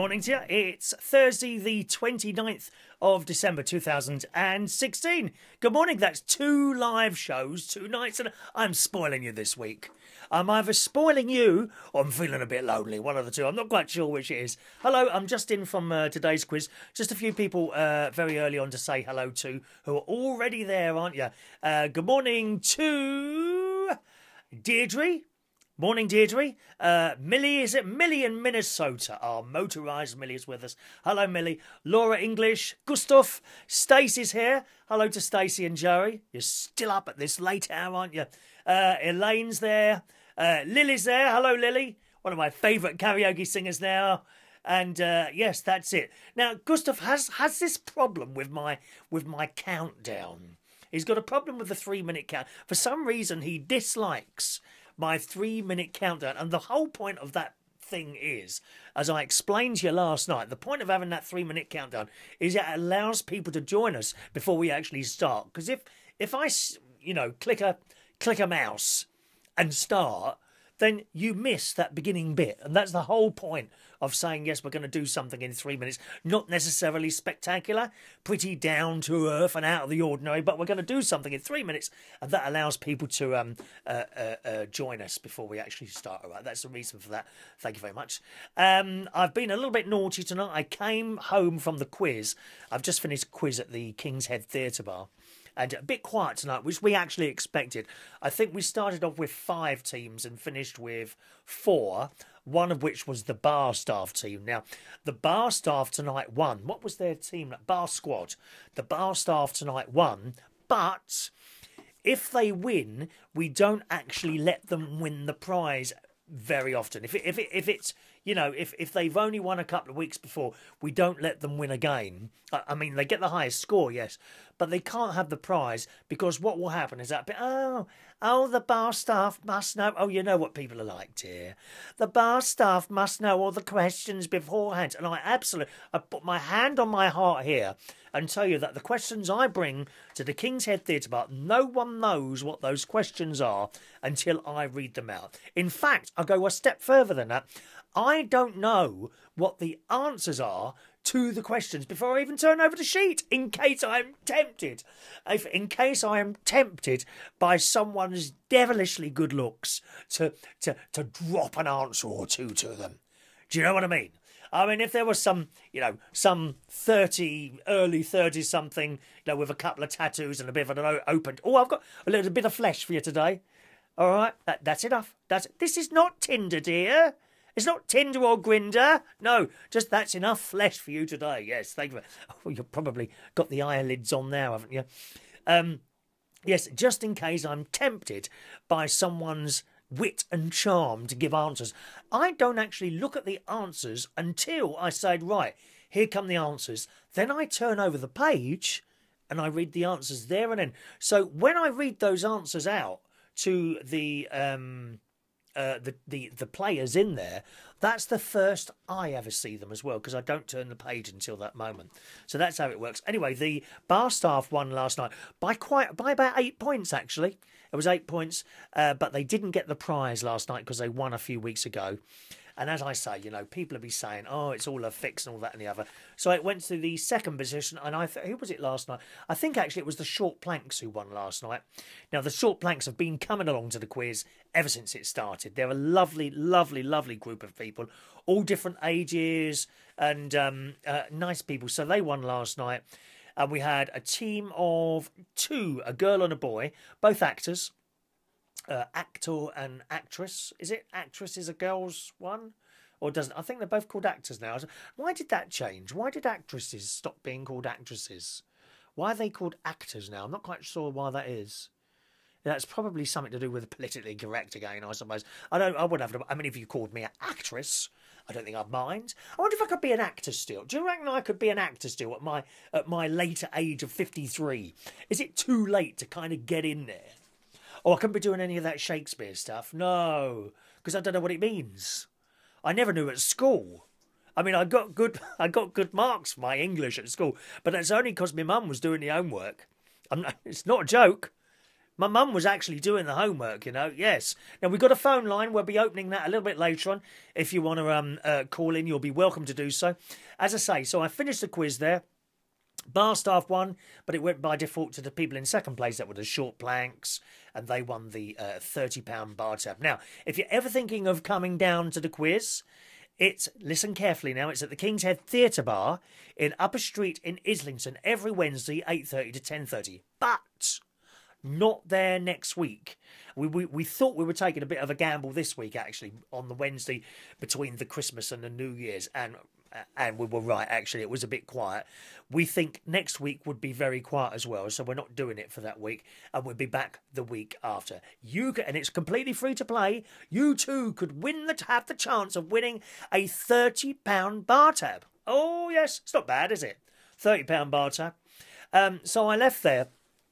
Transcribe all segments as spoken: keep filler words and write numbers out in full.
morning to you. It's Thursday the twenty-ninth of December two thousand sixteen. Good morning. That's two live shows, two nights, and I'm spoiling you this week. I'm either spoiling you or I'm feeling a bit lonely, one of the two. I'm not quite sure which it is. Hello, I'm just in from uh, today's quiz. Just a few people uh, very early on to say hello to who are already there, aren't you? Uh, good morning to Deirdre. Morning, Deirdre. Uh, Millie, is it Millie in Minnesota? Our motorised Millie is with us. Hello, Millie. Laura English. Gustav. Stacey's here. Hello to Stacey and Joey. You're still up at this late hour, aren't you? Uh, Elaine's there. Uh, Lily's there. Hello, Lily. One of my favourite karaoke singers now. And uh, yes, that's it. Now, Gustav has has this problem with my with my countdown. He's got a problem with the three-minute count. For some reason, he dislikes my three-minute countdown. And the whole point of that thing is, as I explained to you last night, the point of having that three-minute countdown is it allows people to join us before we actually start. Because if if I, you know, click a click a mouse and start, then you miss that beginning bit. And that's the whole point of saying, yes, we're going to do something in three minutes. Not necessarily spectacular, pretty down to earth and out of the ordinary, but we're going to do something in three minutes. And that allows people to um, uh, uh, uh, join us before we actually start. All right, that's the reason for that. Thank you very much. Um, I've been a little bit naughty tonight. I came home from the quiz. I've just finished a quiz at the King's Head Theatre Bar. And a bit quiet tonight, which we actually expected. I think we started off with five teams and finished with four, one of which was the bar staff team. Now, the bar staff tonight won. What was their team? Bar squad. The bar staff tonight won, but if they win, we don't actually let them win the prize very often. If it, if it, if it's, you know, if, if they've only won a couple of weeks before, we don't let them win again. I, I mean, they get the highest score, yes, but they can't have the prize because what will happen is that, oh, oh, the bar staff must know. Oh, you know what people are like, dear. The bar staff must know all the questions beforehand. And I absolutely, I put my hand on my heart here and tell you that the questions I bring to the King's Head Theatre Bar, no one knows what those questions are until I read them out. In fact, I'll go a step further than that. I don't know what the answers are to the questions before I even turn over the sheet, in case I'm tempted. If, in case I am tempted by someone's devilishly good looks to, to, to drop an answer or two to them. Do you know what I mean? I mean, if there was some, you know, some thirty, early thirty-something, you know, with a couple of tattoos and a bit of an open... Oh, I've got a little bit of flesh for you today. All right, that, that's enough. That's This is not Tinder, dear. It's not Tinder or Grindr. No, just that's enough flesh for you today. Yes, thank you. Oh, you've probably got the eyelids on now, haven't you? Um, yes, just in case I'm tempted by someone's wit and charm to give answers. I don't actually look at the answers until I say, right, here come the answers. Then I turn over the page and I read the answers there and then. So when I read those answers out to the... Um, Uh, the, the, the players in there, that's the first I ever see them as well, because I don't turn the page until that moment. So that's how it works. Anyway, the bar staff won last night by quite by about eight points, actually. It was eight points, uh, but they didn't get the prize last night because they won a few weeks ago. And as I say, you know, people will be saying, oh, it's all a fix and all that and the other. So it went to the second position, and I th- who was it last night? I think actually it was the short planks who won last night. Now, the short planks have been coming along to the quiz ever since it started. They're a lovely, lovely, lovely group of people, all different ages and um, uh, nice people. So they won last night. And we had a team of two, a girl and a boy, both actors. Uh, actor and actress. Is it actress is a girl's one? Or doesn't? I think they're both called actors now. Why did that change? Why did actresses stop being called actresses? Why are they called actors now? I'm not quite sure why that is. That's probably something to do with the politically correct again, I suppose. I don't. I wouldn't have to. I mean, if you called me an actress, I don't think I'd mind. I wonder if I could be an actor still. Do you reckon I could be an actor still at my at my later age of fifty-three? Is it too late to kind of get in there? Oh, I couldn't be doing any of that Shakespeare stuff. No, because I don't know what it means. I never knew at school. I mean, I got good I got good marks for my English at school, but that's only because my mum was doing the homework. I'm not, it's not a joke. My mum was actually doing the homework, you know, yes. Now, we've got a phone line. We'll be opening that a little bit later on. If you want to um, uh, call in, you'll be welcome to do so. As I say, so I finished the quiz there. Bar staff won, but it went by default to the people in second place. That were the short planks, and they won the uh, thirty pound bar tab. Now, if you're ever thinking of coming down to the quiz, it's, listen carefully now, it's at the King's Head Theatre Bar in Upper Street in Islington every Wednesday, eight thirty to ten thirty. But not there next week. We, we we thought we were taking a bit of a gamble this week, actually, on the Wednesday between the Christmas and the New Year's, and and we were right, actually. It was a bit quiet. We think next week would be very quiet as well, so we're not doing it for that week, and we'll be back the week after. You can, and it's completely free to play. You too could win the have the chance of winning a thirty pound bar tab. Oh yes, it's not bad, is it? thirty pound bar tab. Um, so I left there,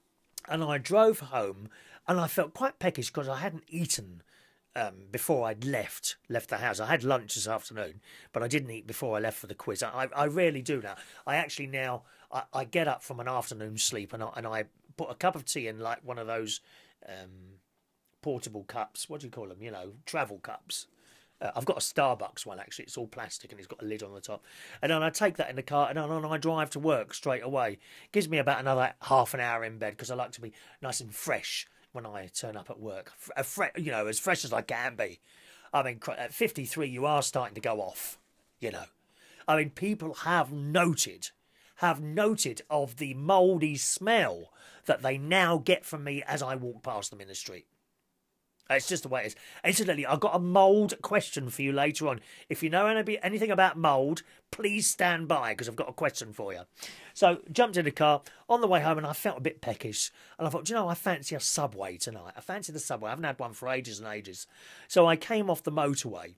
and I drove home, and I felt quite peckish because I hadn't eaten um, before I'd left left the house. I had lunch this afternoon, but I didn't eat before I left for the quiz. I, I rarely do now. I actually now, I, I get up from an afternoon sleep, and I, and I put a cup of tea in like one of those um, portable cups. What do you call them? You know, travel cups. Uh, I've got a Starbucks one, actually. It's all plastic and it's got a lid on the top. And then I take that in the car and then I drive to work straight away. Gives me about another half an hour in bed because I like to be nice and fresh when I turn up at work. A fre you know, as fresh as I can be. I mean, at fifty-three, you are starting to go off, you know. I mean, people have noted, have noted of the mouldy smell that they now get from me as I walk past them in the street. It's just the way it is. Incidentally, I've got a mould question for you later on. If you know anything about mould, please stand by because I've got a question for you. So, jumped in the car on the way home and I felt a bit peckish. And I thought, do you know, I fancy a Subway tonight. I fancy the Subway. I haven't had one for ages and ages. So I came off the motorway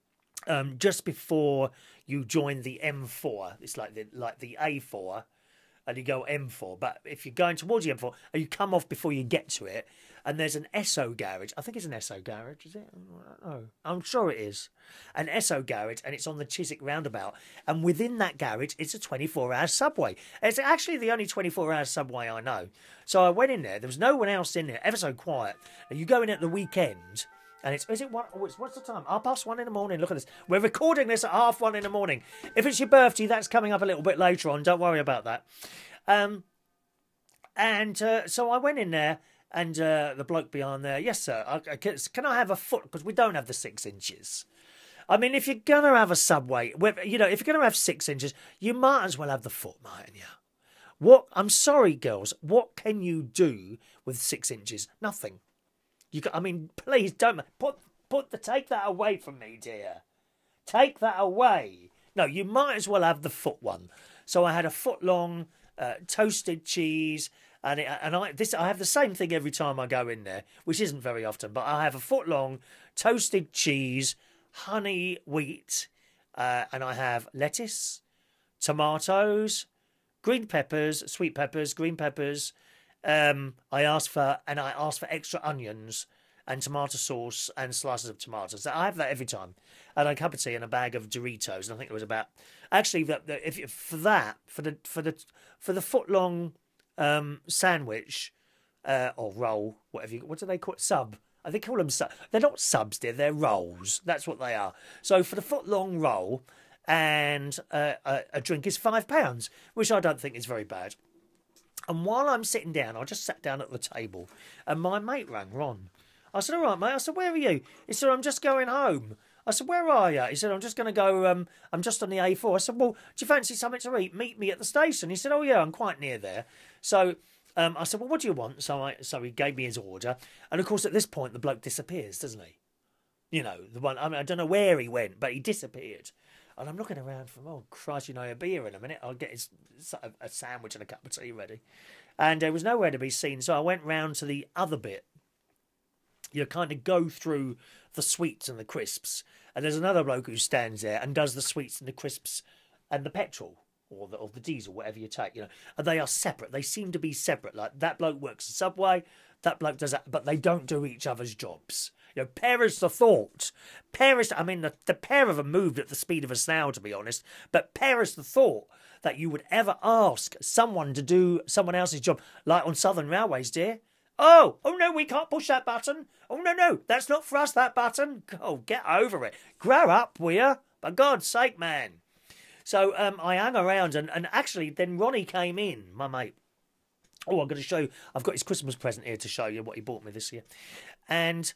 um, just before you join the M four. It's like the, like the A four. And you go M four, but if you're going towards the M four, and you come off before you get to it, and there's an Esso garage. I think it's an Esso garage, is it? Oh, I'm sure it is. An Esso garage, and it's on the Chiswick roundabout. And within that garage, it's a twenty-four hour Subway. It's actually the only twenty-four hour Subway I know. So I went in there. There was no one else in there, ever so quiet. And you go in at the weekend, and it's, is it one, oh, it's, what's the time? Half past one in the morning. Look at this. We're recording this at half one in the morning. If it's your birthday, that's coming up a little bit later on. Don't worry about that. Um, and uh, so I went in there, and uh, the bloke behind there, yes, sir, I, I, can, can I have a foot? Because we don't have the six inches. I mean, if you're going to have a Subway, you know, if you're going to have six inches, you might as well have the foot, mightn't you? What, I'm sorry, girls, what can you do with six inches? Nothing. You can, I mean, please don't put put the take that away from me, dear. Take that away. No, you might as well have the foot one. So I had a foot long uh, toasted cheese, and it, and I this I have the same thing every time I go in there, which isn't very often. But I have a foot long toasted cheese, honey wheat, uh, and I have lettuce, tomatoes, green peppers, sweet peppers, green peppers. Um, I asked for, and I asked for extra onions and tomato sauce and slices of tomatoes. I have that every time. And a cup of tea and a bag of Doritos. And I think it was about, actually, the, the, if for that, for the for the for the foot long um, sandwich uh, or roll, whatever you, what do they call it? Sub. I think call them sub. They're not subs, dear. They're rolls. That's what they are. So for the foot long roll and uh, a, a drink is five pounds, which I don't think is very bad. And while I'm sitting down, I just sat down at the table, and my mate rang, Ron. I said, all right, mate. I said, where are you? He said, I'm just going home. I said, where are you? He said, I'm just going to go, um, I'm just on the A four. I said, well, do you fancy something to eat? Meet me at the station. He said, oh, yeah, I'm quite near there. So um, I said, well, what do you want? So I, so he gave me his order. And, of course, at this point, the bloke disappears, doesn't he? You know, the one, I mean, I don't know where he went, but he disappeared. And I'm looking around for, oh, Christ, you know, a beer in a minute. I'll get his, a sandwich and a cup of tea ready. And there was nowhere to be seen. So I went round to the other bit. You kind of go through the sweets and the crisps. And there's another bloke who stands there and does the sweets and the crisps and the petrol or the, or the diesel, whatever you take, you know. And they are separate. They seem to be separate. Like that bloke works at Subway, that bloke does that, but they don't do each other's jobs. You know, perish the thought. Perish, I mean, the, the pair of them moved at the speed of a snail, to be honest. But perish the thought that you would ever ask someone to do someone else's job, like on Southern Railways, dear. Oh, oh no, we can't push that button. Oh no, no, that's not for us, that button. Oh, get over it. Grow up, will you? For God's sake, man. So um, I hung around, and, and actually then Ronny came in, my mate. Oh, I'm going to show you. I've got his Christmas present here to show you what he bought me this year. And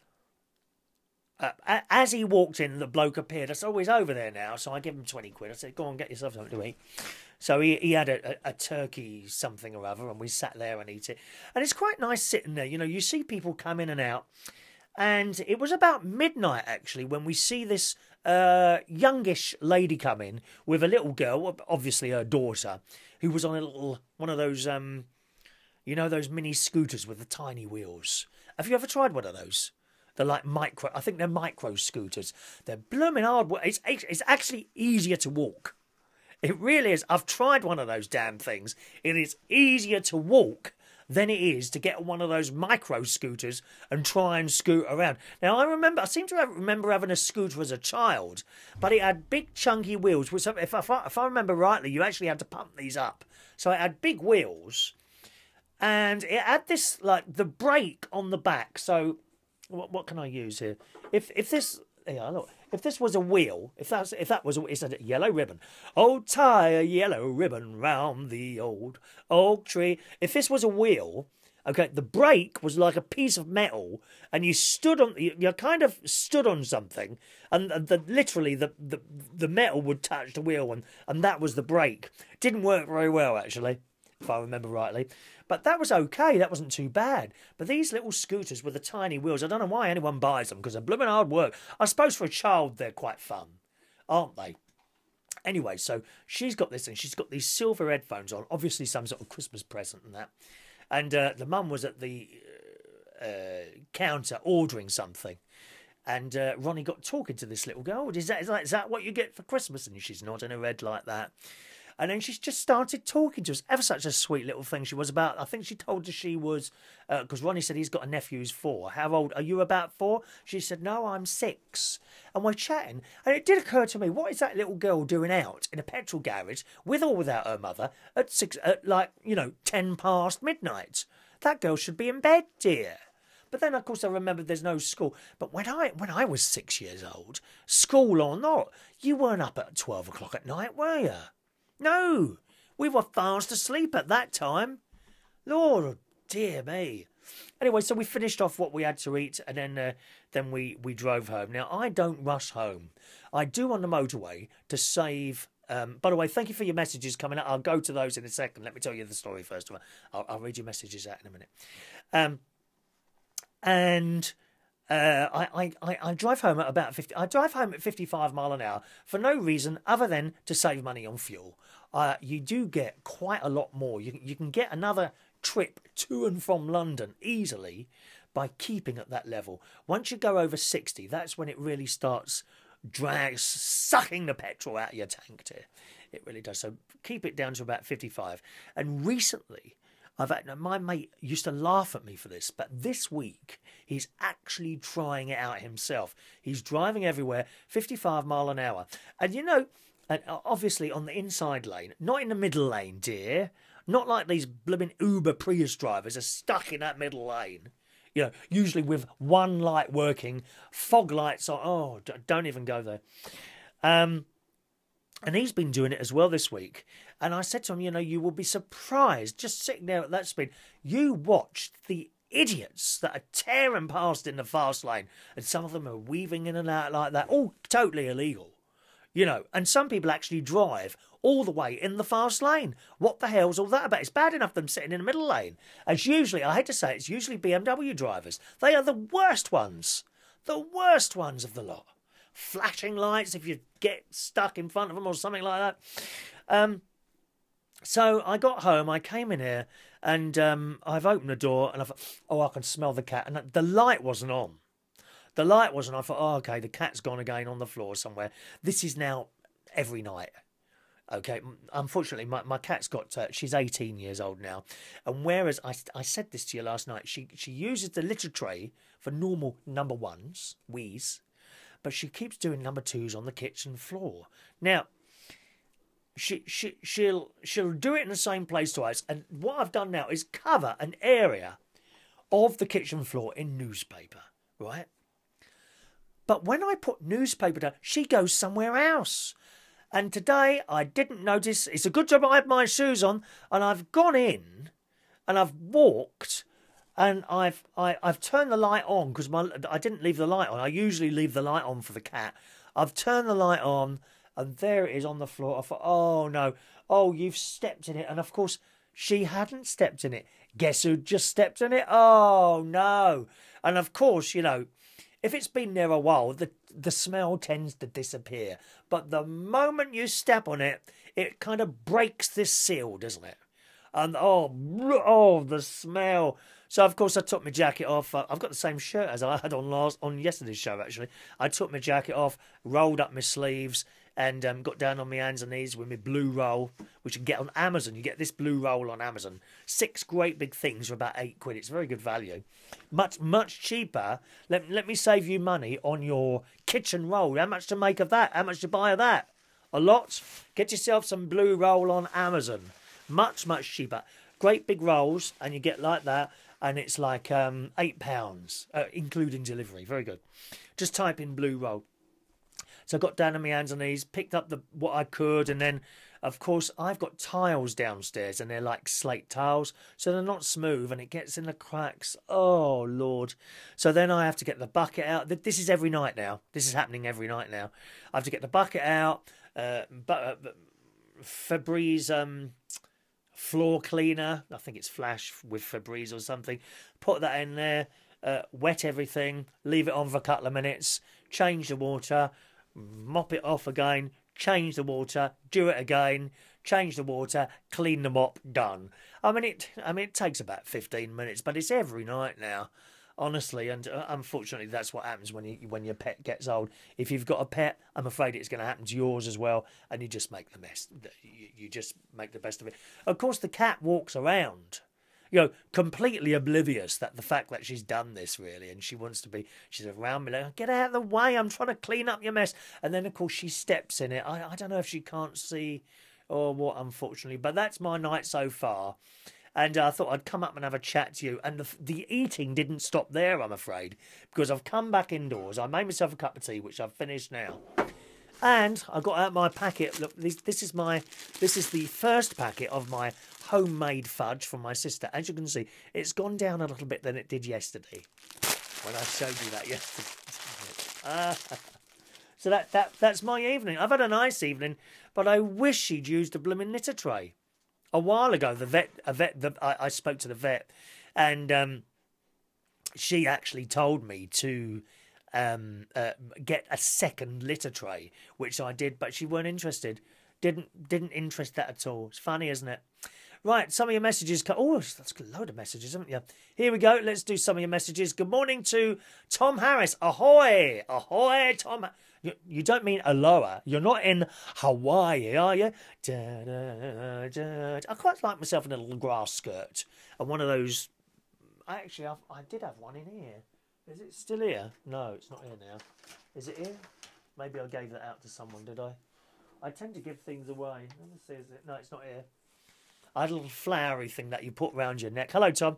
uh, as he walked in, the bloke appeared. I said, oh, he's over there now. So I give him twenty quid. I said, go on, get yourself something to eat. So he, he had a, a, a turkey something or other, and we sat there and eat it. And it's quite nice sitting there. You know, you see people come in and out. And it was about midnight, actually, when we see this uh, youngish lady come in with a little girl, obviously her daughter, who was on a little, one of those, um, you know, those mini scooters with the tiny wheels. Have you ever tried one of those? They're like micro, I think they're micro scooters. They're blooming hard. It's, it's actually easier to walk. It really is. I've tried one of those damn things. It is easier to walk than it is to get one of those micro scooters and try and scoot around. Now, I remember, I seem to have, remember having a scooter as a child, but it had big chunky wheels. Which, if, if, I, if I remember rightly, you actually had to pump these up. So it had big wheels, and it had this, like, the brake on the back. So, what, what can I use here? If if this, yeah, look. If this was a wheel, if that's if that was a, it's a yellow ribbon. Oh, tie a yellow ribbon round the old oak tree. If this was a wheel, okay, the brake was like a piece of metal, and you stood on, you, you kind of stood on something, and the, literally the, the the metal would touch the wheel, and and that was the brake. Didn't work very well, actually, if I remember rightly. But that was okay. That wasn't too bad. But these little scooters with the tiny wheels, I don't know why anyone buys them, because they're blooming hard work. I suppose for a child they're quite fun, aren't they? Anyway, so she's got this, and she's got these silver headphones on, obviously some sort of Christmas present and that. And uh, the mum was at the uh, counter ordering something. And uh, Ronny got talking to this little girl. Is that, is, that, is that what you get for Christmas? And she's nodding her head like that. And then she's just started talking to us. Ever such a sweet little thing she was about. I think she told us she was, because uh, Ronny said he's got a nephew who's four. How old are you? About four? She said, no, I'm six. And we're chatting. And it did occur to me, what is that little girl doing out in a petrol garage, with or without her mother, at six, at like, you know, ten past midnight? That girl should be in bed, dear. But then, of course, I remembered there's no school. But when I when I was six years old, school or not, you weren't up at twelve o'clock at night, were you? No, we were fast asleep at that time. Lord, dear me. Anyway, so we finished off what we had to eat, and then uh, then we, we drove home. Now, I don't rush home. I do on the motorway to save... Um, by the way, thank you for your messages coming up. I'll go to those in a second. Let me tell you the story first of all. I'll, I'll read your messages out in a minute. Um, and... Uh, I, I, I drive home at about fifty. I drive home at fifty-five mile an hour for no reason other than to save money on fuel. Uh, you do get quite a lot more. You you can get another trip to and from London easily by keeping at that level. Once you go over sixty, that's when it really starts drag sucking the petrol out of your tank. Dear. It really does. So keep it down to about fifty-five. And recently, I've had, my mate used to laugh at me for this, but this week he's actually trying it out himself. He's driving everywhere, fifty-five mile an hour. And you know, and obviously on the inside lane, not in the middle lane, dear. Not like these blooming Uber Prius drivers are stuck in that middle lane. You know, usually with one light working, fog lights on. Oh, don't even go there. Um... And he's been doing it as well this week. And I said to him, you know, you will be surprised, just sitting there at that speed. You watched the idiots that are tearing past in the fast lane. And some of them are weaving in and out like that. All totally illegal. You know, and some people actually drive all the way in the fast lane. What the hell's all that about? It's bad enough them sitting in the middle lane. It's usually, I hate to say it, it's usually B M W drivers. They are the worst ones. The worst ones of the lot. Flashing lights if you get stuck in front of them or something like that. Um, so I got home, I came in here, and um, I've opened the door, and I thought, oh, I can smell the cat. And the light wasn't on. The light wasn't. I thought, oh, okay, the cat's gone again on the floor somewhere. This is now every night. Okay, unfortunately, my, my cat's got, uh, she's eighteen years old now. And whereas I, I said this to you last night, she, she uses the litter tray for normal number ones, wheeze, but she keeps doing number twos on the kitchen floor. Now, she she she'll she'll do it in the same place twice. And what I've done now is cover an area of the kitchen floor in newspaper, right? But when I put newspaper down, she goes somewhere else. And today I didn't notice. It's a good job I had my shoes on, and I've gone in and I've walked and I've I, I've turned the light on because my I didn't leave the light on. I usually leave the light on for the cat. I've turned the light on and there it is on the floor. I thought, oh no, oh you've stepped in it. And of course she hadn't stepped in it. Guess who just stepped in it? Oh no. And of course, you know, if it's been there a while, the, the smell tends to disappear. But the moment you step on it, it kind of breaks this seal, doesn't it? And oh, oh, the smell. So, of course, I took my jacket off. I've got the same shirt as I had on last on yesterday's show, actually. I took my jacket off, rolled up my sleeves, and um, got down on my hands and knees with my blue roll, which you can get on Amazon. You get this blue roll on Amazon. Six great big things for about eight quid. It's very good value. Much, much cheaper. Let, let me save you money on your kitchen roll. How much to make of that? How much to buy of that? A lot? Get yourself some blue roll on Amazon. Much, much cheaper. Great big rolls, and you get like that, and it's like um, eight pounds, uh, including delivery. Very good. Just type in blue roll. So I got down on my hands and knees, picked up the what I could, and then, of course, I've got tiles downstairs, and they're like slate tiles, so they're not smooth, and it gets in the cracks. Oh, Lord. So then I have to get the bucket out. This is every night now. This is happening every night now. I have to get the bucket out, uh, but, uh, Febreze um, floor cleaner. I think it's Flash with Febreze or something. Put that in there, uh, wet everything, leave it on for a couple of minutes, change the water, mop it off again, change the water, do it again, change the water, clean the mop, done. I mean, it. I mean, it takes about fifteen minutes, but it's every night now, honestly. And uh, unfortunately, that's what happens when you when your pet gets old. If you've got a pet, I'm afraid it's going to happen to yours as well, and you just make the mess. You, you just make the best of it. Of course, the cat walks around, you know, completely oblivious that the fact that she's done this, really, and she wants to be, she's around me like, get out of the way, I'm trying to clean up your mess. And then, of course, she steps in it. I, I don't know if she can't see or what, unfortunately, but that's my night so far. And uh, I thought I'd come up and have a chat to you. And the, the eating didn't stop there, I'm afraid, because I've come back indoors. I made myself a cup of tea, which I've finished now. And I got out my packet. Look, this, this is my, this is the first packet of my homemade fudge from my sister. As you can see, it's gone down a little bit than it did yesterday when I showed you that yesterday. uh, so that, that that's my evening. I've had a nice evening, but I wish she'd used a blooming litter tray. A while ago, the vet, a vet, the, I, I spoke to the vet, and um, she actually told me to um, uh, get a second litter tray, which I did, but she weren't interested. Didn't didn't interest that at all. It's funny, isn't it? Right, some of your messages. Oh, that's a load of messages, haven't you? Here we go. Let's do some of your messages. Good morning to Tom Harris. Ahoy! Ahoy, Tom. You, you don't mean aloha. You're not in Hawaii, are you? Da, da, da, da. I quite like myself in a little grass skirt. And one of those... Actually, I've, I did have one in here. Is it still here? No, it's not here now. Is it here? Maybe I gave that out to someone, did I? I tend to give things away. Let me see, is it? No, it's not here. I had a little flowery thing that you put round your neck. Hello, Tom.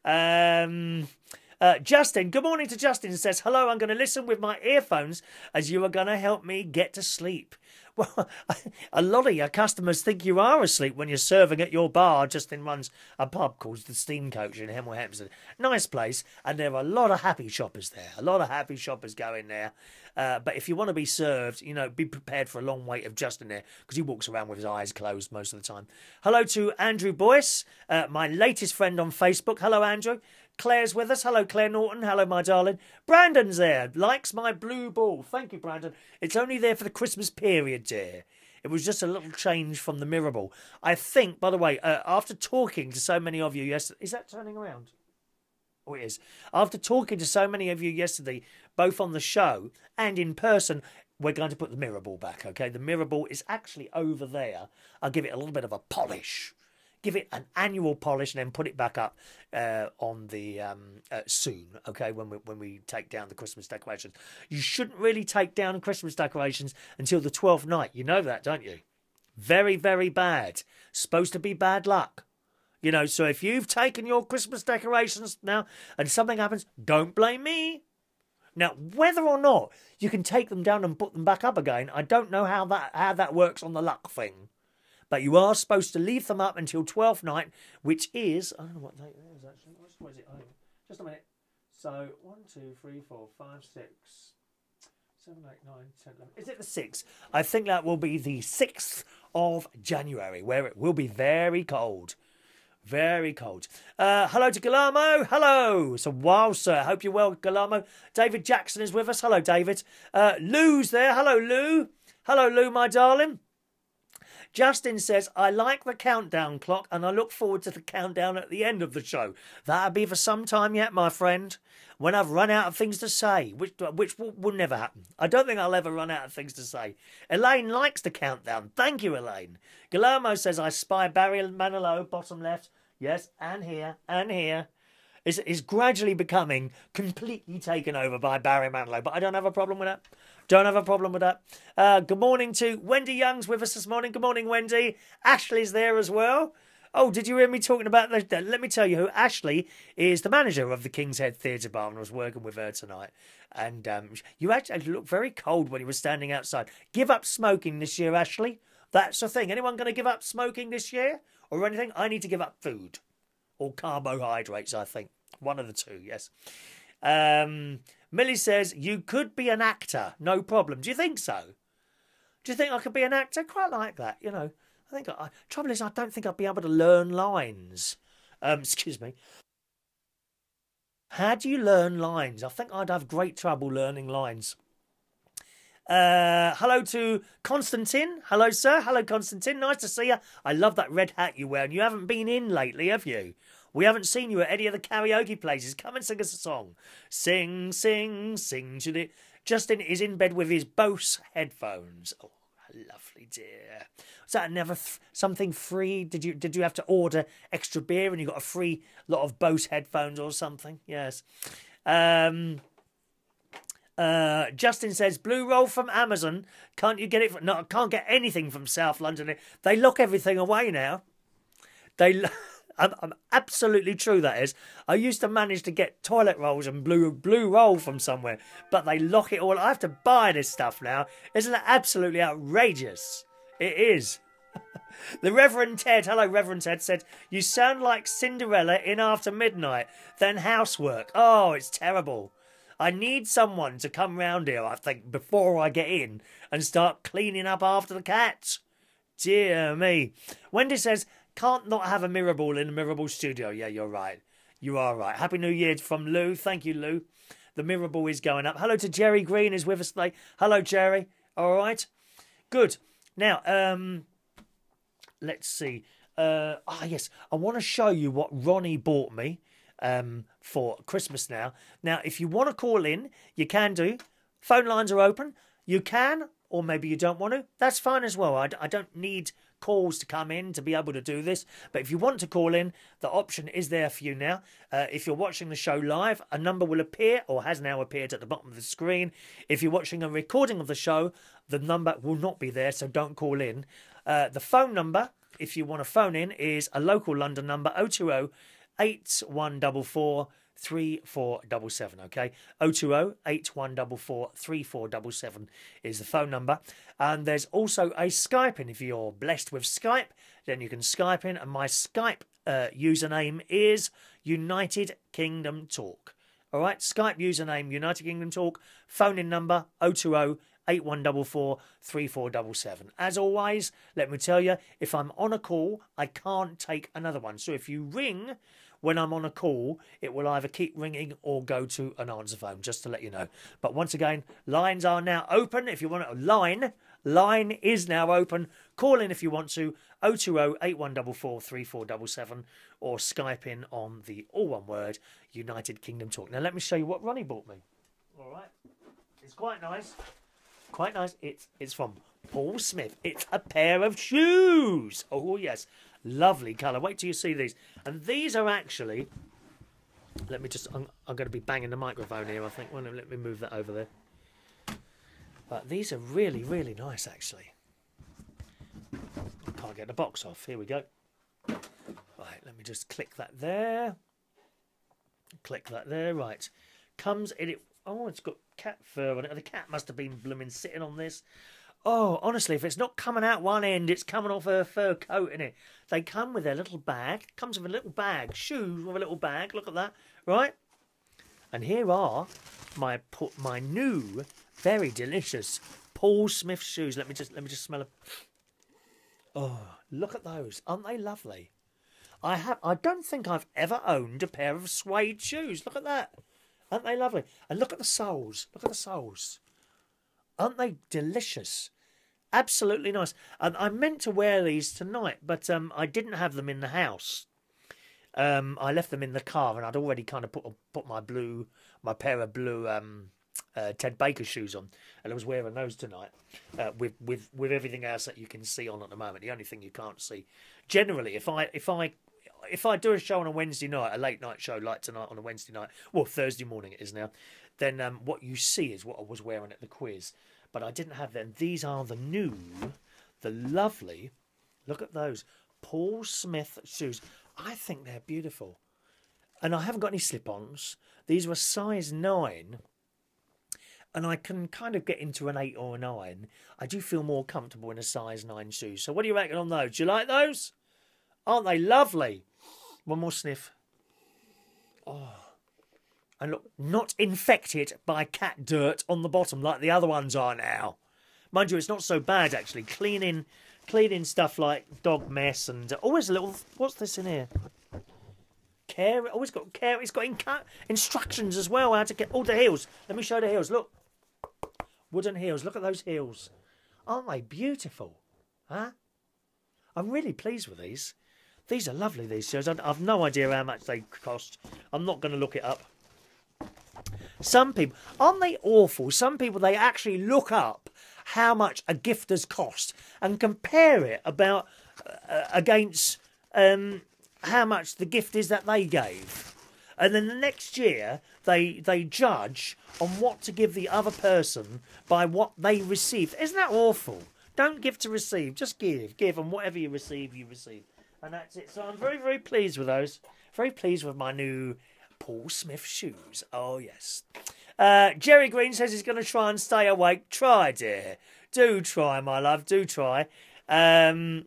Um, uh, Justin, good morning to Justin. Says, hello, I'm going to listen with my earphones as you are going to help me get to sleep. Well, a lot of your customers think you are asleep when you're serving at your bar. Justin runs a pub called the Steam Coach in Hemel Hempstead. Nice place, and there are a lot of happy shoppers there. A lot of happy shoppers go in there. Uh, but if you want to be served, you know, be prepared for a long wait of Justin there, because he walks around with his eyes closed most of the time. Hello to Andrew Boyce, uh, my latest friend on Facebook. Hello, Andrew. Claire's with us. Hello, Claire Norton. Hello, my darling. Brandon's there. Likes my blue ball. Thank you, Brandon. It's only there for the Christmas period, dear. It was just a little change from the mirror ball. I think, by the way, uh, after talking to so many of you yesterday... Is that turning around? Oh, it is. After talking to so many of you yesterday, both on the show and in person, we're going to put the mirror ball back, okay? The mirror ball is actually over there. I'll give it a little bit of a polish. Give it an annual polish and then put it back up uh, on the um, uh, soon, okay, when we, when we take down the Christmas decorations. You shouldn't really take down Christmas decorations until the twelfth night. You know that, don't you? Very, very bad. Supposed to be bad luck. You know, so if you've taken your Christmas decorations now and something happens, don't blame me. Now, whether or not you can take them down and put them back up again, I don't know how that how that works on the luck thing. But you are supposed to leave them up until twelfth night, which is... I don't know what date it is, actually. What is it? Oh, just a minute. So, one, two, three, four, five, six, seven, eight, nine, ten, eleven. Is it the sixth? I think that will be the sixth of January, where it will be very cold. Very cold. Uh, hello to Guillermo. Hello. It's a while, sir. I hope you're well, Guillermo. David Jackson is with us. Hello, David. Uh, Lou's there. Hello, Lou. Hello, Lou, my darling. Justin says, I like the countdown clock and I look forward to the countdown at the end of the show. That'll be for some time yet, my friend, when I've run out of things to say, which which will, will never happen. I don't think I'll ever run out of things to say. Elaine likes the countdown. Thank you, Elaine. Guillermo says, I spy Barry Manilow, bottom left. Yes, and here, and here. It's, it's gradually becoming completely taken over by Barry Manilow, but I don't have a problem with that. Don't have a problem with that. Uh, good morning to Wendy Young's with us this morning. Good morning, Wendy. Ashley's there as well. Oh, did you hear me talking about that? Let me tell you who Ashley is, the manager of the King's Head Theatre Bar, and I was working with her tonight. And um, you actually looked very cold when you were standing outside. Give up smoking this year, Ashley. That's the thing. Anyone going to give up smoking this year or anything? I need to give up food or carbohydrates, I think. One of the two, yes. Um, Millie says, you could be an actor, no problem. Do you think so? Do you think I could be an actor? Quite like that, you know. I think, I, trouble is, I don't think I'd be able to learn lines. Um, excuse me. How do you learn lines? I think I'd have great trouble learning lines. Uh, hello to Constantine. Hello, sir. Hello, Constantine. Nice to see you. I love that red hat you wear, and you haven't been in lately, have you? We haven't seen you at any of the karaoke places. Come and sing us a song. Sing, sing, sing to the... Justin is in bed with his Bose headphones. Oh, lovely dear. Was that never th something free? Did you did you have to order extra beer and you got a free lot of Bose headphones or something? Yes. Um... Uh, Justin says, Blue Roll from Amazon. Can't you get it? From, no, I can't get anything from South London. They lock everything away now. They... I'm, I'm absolutely true, that is. I used to manage to get toilet rolls and blue blue roll from somewhere, but they lock it all. I have to buy this stuff now. Isn't it absolutely outrageous? It is. The Reverend Ted, hello Reverend Ted, said, you sound like Cinderella in After Midnight, then Housework. Oh, it's terrible. I need someone to come round here, I think, before I get in and start cleaning up after the cats. Dear me. Wendy says, can't not have a mirror ball in the mirror ball studio. Yeah, you're right. You are right. Happy New Year from Lou. Thank you, Lou. The mirror ball is going up. Hello to Jerry Green is with us today. Hello, Jerry. All right. Good. Now, um, let's see. Uh, ah, yes. I want to show you what Ronnie bought me um, for Christmas now. Now, if you want to call in, you can do. Phone lines are open. You can, or maybe you don't want to. That's fine as well. I, I don't need calls to come in to be able to do this, but if you want to call in, the option is there for you now. Uh, if you're watching the show live, a number will appear or has now appeared at the bottom of the screen. If you're watching a recording of the show, the number will not be there, so don't call in. Uh, the phone number, if you want to phone in, is a local London number, oh two oh, eight one four four, three four seven seven, okay? oh two oh, eight one four four, three four seven seven is the phone number. And there's also a Skype in. If you're blessed with Skype, then you can Skype in. And my Skype uh, username is United Kingdom Talk. All right, Skype username, United Kingdom Talk. Phone in number, oh two oh, eight one four four, three four seven seven. As always, let me tell you, if I'm on a call, I can't take another one. So if you ring when I'm on a call, it will either keep ringing or go to an answer phone, just to let you know. But once again, lines are now open. If you want a line, line is now open. Call in if you want to, oh two oh, eight one four four, three four seven seven, or Skype in on the all one word, United Kingdom Talk. Now let me show you what Ronnie bought me. All right. It's quite nice. Quite nice. It's, it's from Paul Smith. It's a pair of shoes. Oh, yes. Lovely colour. Wait till you see these. And these are actually... Let me just... I'm, I'm going to be banging the microphone here, I think. Well, let me move that over there. But these are really, really nice, actually. I can't get the box off. Here we go. Right, let me just click that there. Click that there. Right, comes in it. Oh, it's got cat fur on it. The cat must have been blooming sitting on this. Oh, honestly, if it's not coming out one end, it's coming off her fur coat, innit? They come with their little bag. Comes with a little bag. Shoes with a little bag. Look at that. Right? And here are my my new, very delicious Paul Smith shoes. Let me just let me just smell them. Oh, look at those. Aren't they lovely? I have I don't think I've ever owned a pair of suede shoes. Look at that. Aren't they lovely? And look at the soles. Look at the soles. Aren't they delicious? Absolutely nice. And I meant to wear these tonight, but um, I didn't have them in the house. Um, I left them in the car, and I'd already kind of put put my blue, my pair of blue um, uh, Ted Baker shoes on, and I was wearing those tonight uh, with with with everything else that you can see on at the moment. The only thing you can't see, generally, if I if I if I do a show on a Wednesday night, a late night show like tonight on a Wednesday night, well Thursday morning it is now, then um, what you see is what I was wearing at the quiz. But I didn't have them. These are the new, the lovely, look at those, Paul Smith shoes. I think they're beautiful. And I haven't got any slip-ons. These were size nine. And I can kind of get into an eight or a nine. I do feel more comfortable in a size nine shoes. So what do you reckon on those? Do you like those? Aren't they lovely? One more sniff. Oh. And look, not infected by cat dirt on the bottom like the other ones are now. Mind you, it's not so bad, actually. Cleaning cleaning stuff like dog mess and... always a little... What's this in here? Care. Always got care. It's got in instructions as well how to get... all the heels. Let me show the heels. Look. Wooden heels. Look at those heels. Aren't they beautiful? Huh? I'm really pleased with these. These are lovely, these shoes. I've no idea how much they cost. I'm not going to look it up. Some people, aren't they awful? Some people, they actually look up how much a gift has cost and compare it about uh, against um, how much the gift is that they gave. And then the next year, they they judge on what to give the other person by what they received. Isn't that awful? Don't give to receive. Just give. Give, and whatever you receive, you receive. And that's it. So I'm very, very pleased with those. Very pleased with my new Paul Smith shoes. Oh, yes. Uh, Jerry Green says he's going to try and stay awake. Try, dear. Do try, my love. Do try. Um,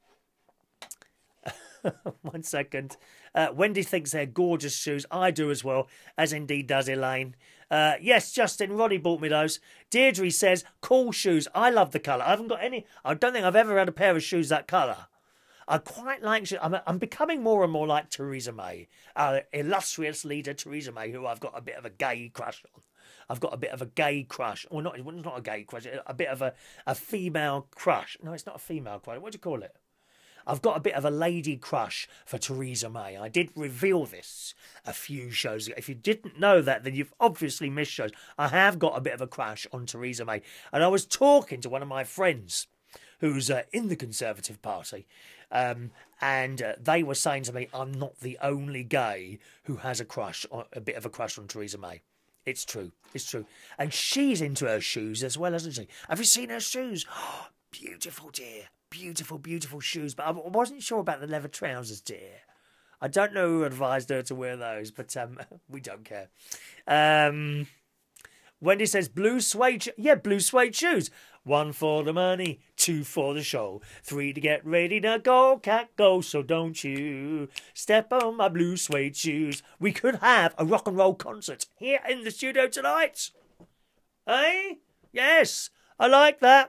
one second. Uh, Wendy thinks they're gorgeous shoes. I do as well, as indeed does Elaine. Uh, yes, Justin, Roddy bought me those. Deirdre says, cool shoes. I love the colour. I haven't got any. I don't think I've ever had a pair of shoes that colour. I quite like... I'm, I'm becoming more and more like Theresa May, our illustrious leader Theresa May, who I've got a bit of a gay crush on. I've got a bit of a gay crush. Well, not, it's not a gay crush, a bit of a, a female crush. No, it's not a female crush. What do you call it? I've got a bit of a lady crush for Theresa May. I did reveal this a few shows ago. If you didn't know that, then you've obviously missed shows. I have got a bit of a crush on Theresa May. And I was talking to one of my friends who's uh, in the Conservative Party, um, and uh, they were saying to me, I'm not the only gay who has a crush, on, a bit of a crush on Theresa May. It's true. It's true. And she's into her shoes as well, isn't she? Have you seen her shoes? Oh, beautiful, dear. Beautiful, beautiful shoes. But I wasn't sure about the leather trousers, dear. I don't know who advised her to wear those, but um, we don't care. Um, Wendy says blue suede... Yeah, blue suede shoes. One for the money, two for the show, three to get ready to go, cat go, so don't you step on my blue suede shoes. We could have a rock and roll concert here in the studio tonight. Eh? Yes, I like that.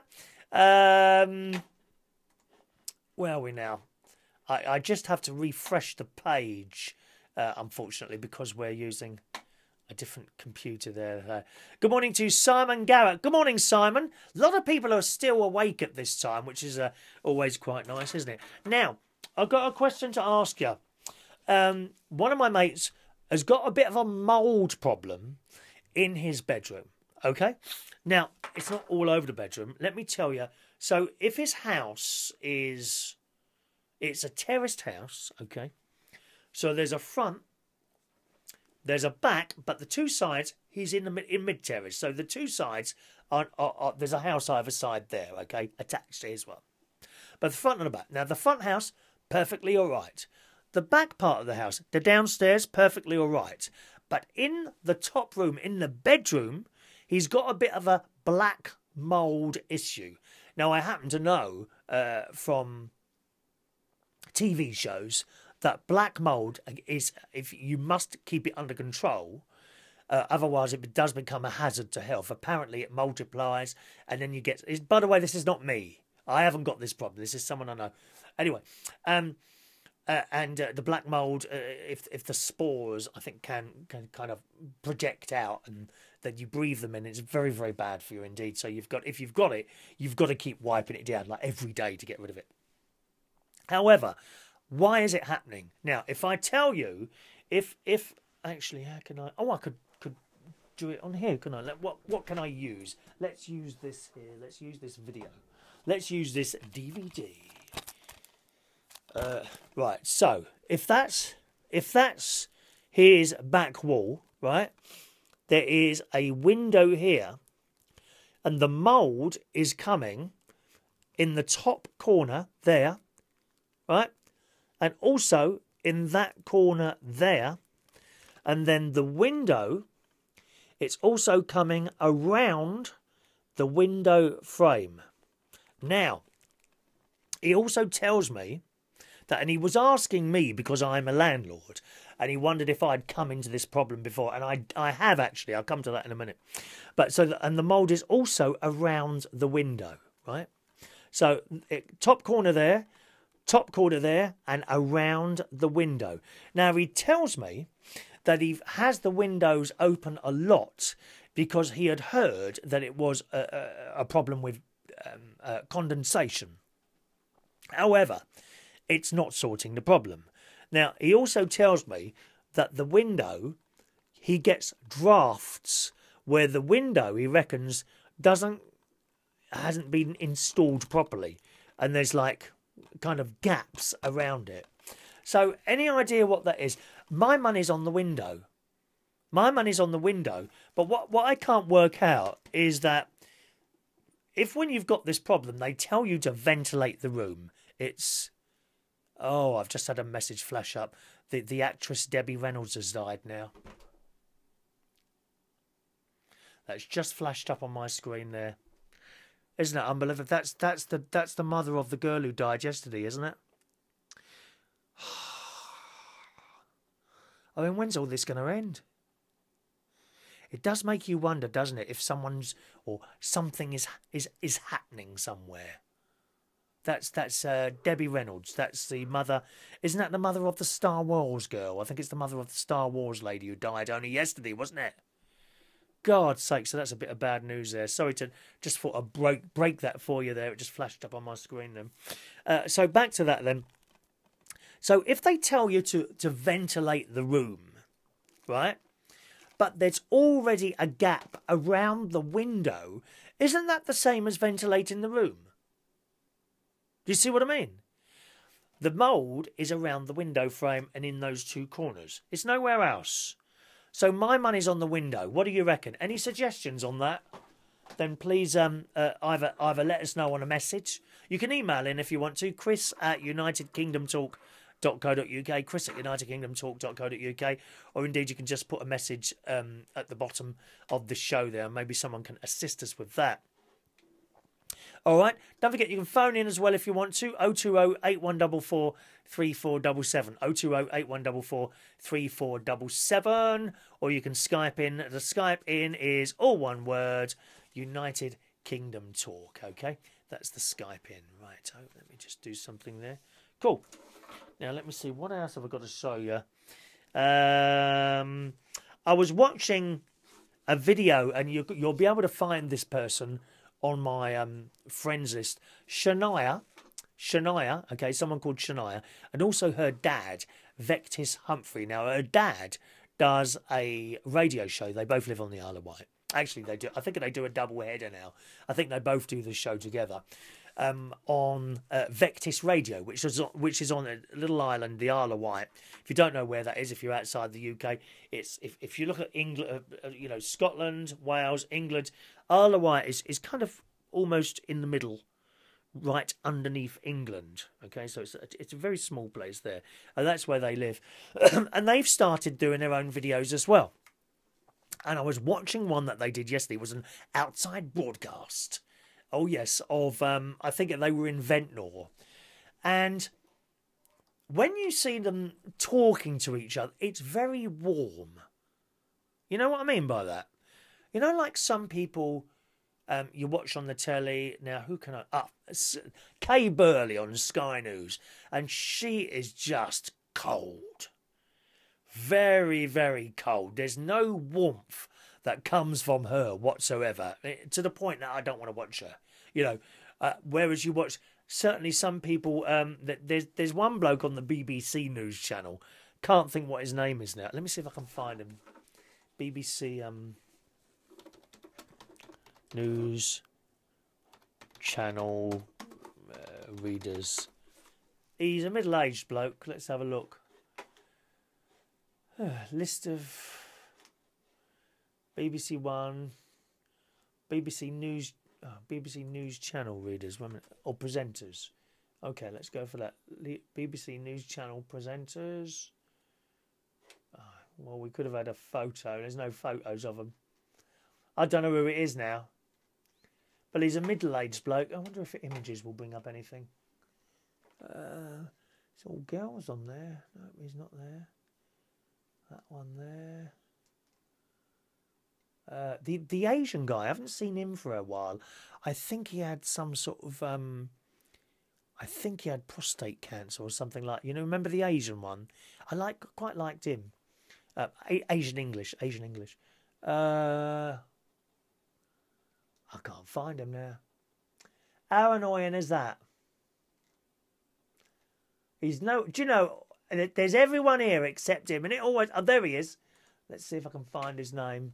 Um, where are we now? I, I just have to refresh the page, uh, unfortunately, because we're using a different computer there. Uh, good morning to Simon Garrett. Good morning, Simon. A lot of people are still awake at this time, which is uh, always quite nice, isn't it? Now, I've got a question to ask you. Um, one of my mates has got a bit of a mould problem in his bedroom, okay? Now, it's not all over the bedroom. Let me tell you. So, if his house is... It's a terraced house, okay? So, there's a front, there's a back, but the two sides, he's in the mid, in mid-terrace. So the two sides, are, are, are there's a house either side there, okay, attached to his one. But the front and the back. Now, the front house, perfectly all right. The back part of the house, the downstairs, perfectly all right. But in the top room, in the bedroom, he's got a bit of a black mould issue. Now, I happen to know uh, from T V shows that black mould is, if you must keep it under control, uh, otherwise it does become a hazard to health. Apparently it multiplies and then you get... By the way, this is not me. I haven't got this problem. This is someone I know. Anyway, um, uh, and uh, the black mould, uh, if if the spores, I think, can, can kind of project out and then you breathe them in, it's very, very bad for you indeed. So you've got, if you've got it, you've got to keep wiping it down like every day to get rid of it. However, why is it happening? Now, if I tell you, if if actually, how can I? Oh, I could could do it on here, can I? Let, what what can I use? Let's use this here. Let's use this video. Let's use this D V D. Uh, right. So if that's if that's his back wall, right? There is a window here, and the mould is coming in the top corner there. Right, and also in that corner there, and then the window, it's also coming around the window frame. Now, he also tells me that, and he was asking me because I'm a landlord, and he wondered if I'd come into this problem before, and I I have actually. I'll come to that in a minute. But so, the, and the mould is also around the window, right? So it, top corner there. Top corner there and around the window. Now, he tells me that he has the windows open a lot because he had heard that it was a, a, a problem with um, uh, condensation. However, it's not sorting the problem. Now, he also tells me that the window, he gets drafts where the window, he reckons, doesn't hasn't been installed properly. And there's like... kind of gaps around it. So any idea what that is? My money's on the window. My money's on the window. But what, what I can't work out is that if when you've got this problem, they tell you to ventilate the room, it's... Oh, I've just had a message flash up. The, the actress Debbie Reynolds has died now. That's just flashed up on my screen there. Isn't it unbelievable? That's that's the that's the mother of the girl who died yesterday, isn't it? I mean, when's all this going to end? It does make you wonder, doesn't it, if someone's or something is is is happening somewhere. That's that's uh, Debbie Reynolds. That's the mother. Isn't that the mother of the Star Wars girl? I think it's the mother of the Star Wars lady who died only yesterday, wasn't it? God's sake, so that's a bit of bad news there. Sorry to just thought I'd break, break that for you there. It just flashed up on my screen then. Uh, so back to that then. So if they tell you to, to ventilate the room, right, but there's already a gap around the window, isn't that the same as ventilating the room? Do you see what I mean? The mould is around the window frame and in those two corners. It's nowhere else. So my money's on the window. What do you reckon? Any suggestions on that? Then please um, uh, either either let us know on a message. You can email in if you want to. Chris at united kingdom talk dot co dot uk. Chris at united kingdom talk dot co dot uk. Or indeed you can just put a message um, at the bottom of the show there. Maybe someone can assist us with that. All right. Don't forget you can phone in as well if you want to. oh two oh, eight one four four, three four seven seven. oh two oh, eight one four four, three four seven seven. Or you can Skype in. The Skype in is all one word. United Kingdom Talk. Okay. That's the Skype in. Right. Oh, let me just do something there. Cool. Now let me see. What else have I got to show you? Um, I was watching a video and you, you'll be able to find this person on my um, friends list. Shania, Shania, okay, someone called Shania, and also her dad, Vectis Humphrey. Now, her dad does a radio show. They both live on the Isle of Wight. Actually, they do. I think they do a double header now. I think they both do the show together um, on uh, Vectis Radio, which is which is on a little island, the Isle of Wight. If you don't know where that is, if you're outside the U K, it's if if you look at England, uh, you know, Scotland, Wales, England, Isle of Wight is is kind of almost in the middle, right underneath England. Okay, so it's a, it's a very small place there, and that's where they live. And they've started doing their own videos as well. And I was watching one that they did yesterday. It was an outside broadcast. Oh yes, of um, I think they were in Ventnor, and when you see them talking to each other, it's very warm. You know what I mean by that? You know, like some people um, you watch on the telly. Now, who can I... Ah, Kay Burley on Sky News. And she is just cold. Very, very cold. There's no warmth that comes from her whatsoever. To the point that I don't want to watch her. You know, uh, whereas you watch... Certainly some people... Um, there's, there's one bloke on the B B C News channel. Can't think what his name is now. Let me see if I can find him. B B C... Um, News channel uh, readers. He's a middle-aged bloke. Let's have a look. Uh, list of B B C One, B B C News, oh, B B C News channel readers, one minute, or presenters. Okay, let's go for that. B B C News channel presenters. Oh, well, we could have had a photo. There's no photos of them. I don't know who it is now. But he's a middle-aged bloke. I wonder if images will bring up anything. Uh, it's all girls on there. No, he's not there. That one there. Uh, the the Asian guy. I haven't seen him for a while. I think he had some sort of. Um, I think he had prostate cancer or something like. You know, remember the Asian one? I like quite liked him. Uh, Asian English. Asian English. Uh. I can't find him now. How annoying is that? He's no... Do you know, there's everyone here except him. And it always... Oh, there he is. Let's see if I can find his name.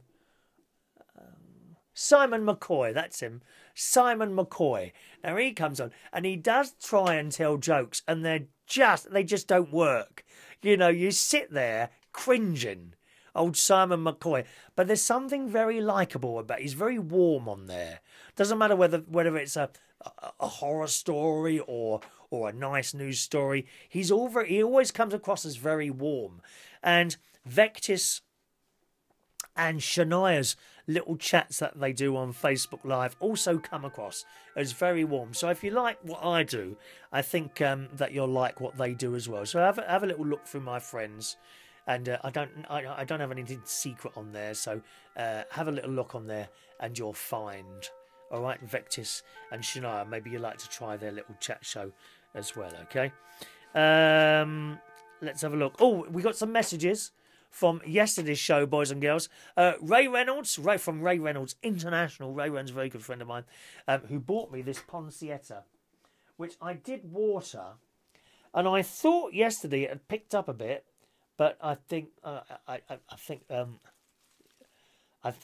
Um, Simon McCoy, that's him. Simon McCoy. Now, he comes on and he does try and tell jokes and they're just... They just don't work. You know, you sit there cringing. Old Simon McCoy. But there's something very likeable about it. He's very warm on there. Doesn't matter whether whether it's a, a, a horror story or or a nice news story. He's all very, he always comes across as very warm. And Vectis and Shania's little chats that they do on Facebook Live also come across as very warm. So if you like what I do, I think um, that you'll like what they do as well. So have a, have a little look through my friends. And uh, I don't, I, I don't have anything secret on there, so uh, have a little look on there, and you'll find. All right, Vectis and Shania. Maybe you'd like to try their little chat show as well. Okay. Um, let's have a look. Oh, we got some messages from yesterday's show, boys and girls. Uh, Ray Reynolds, Ray from Ray Reynolds International. Ray Reynolds, a very good friend of mine, um, who bought me this Poncietta, which I did water, and I thought yesterday it had picked up a bit. But I think uh, I, I I think um I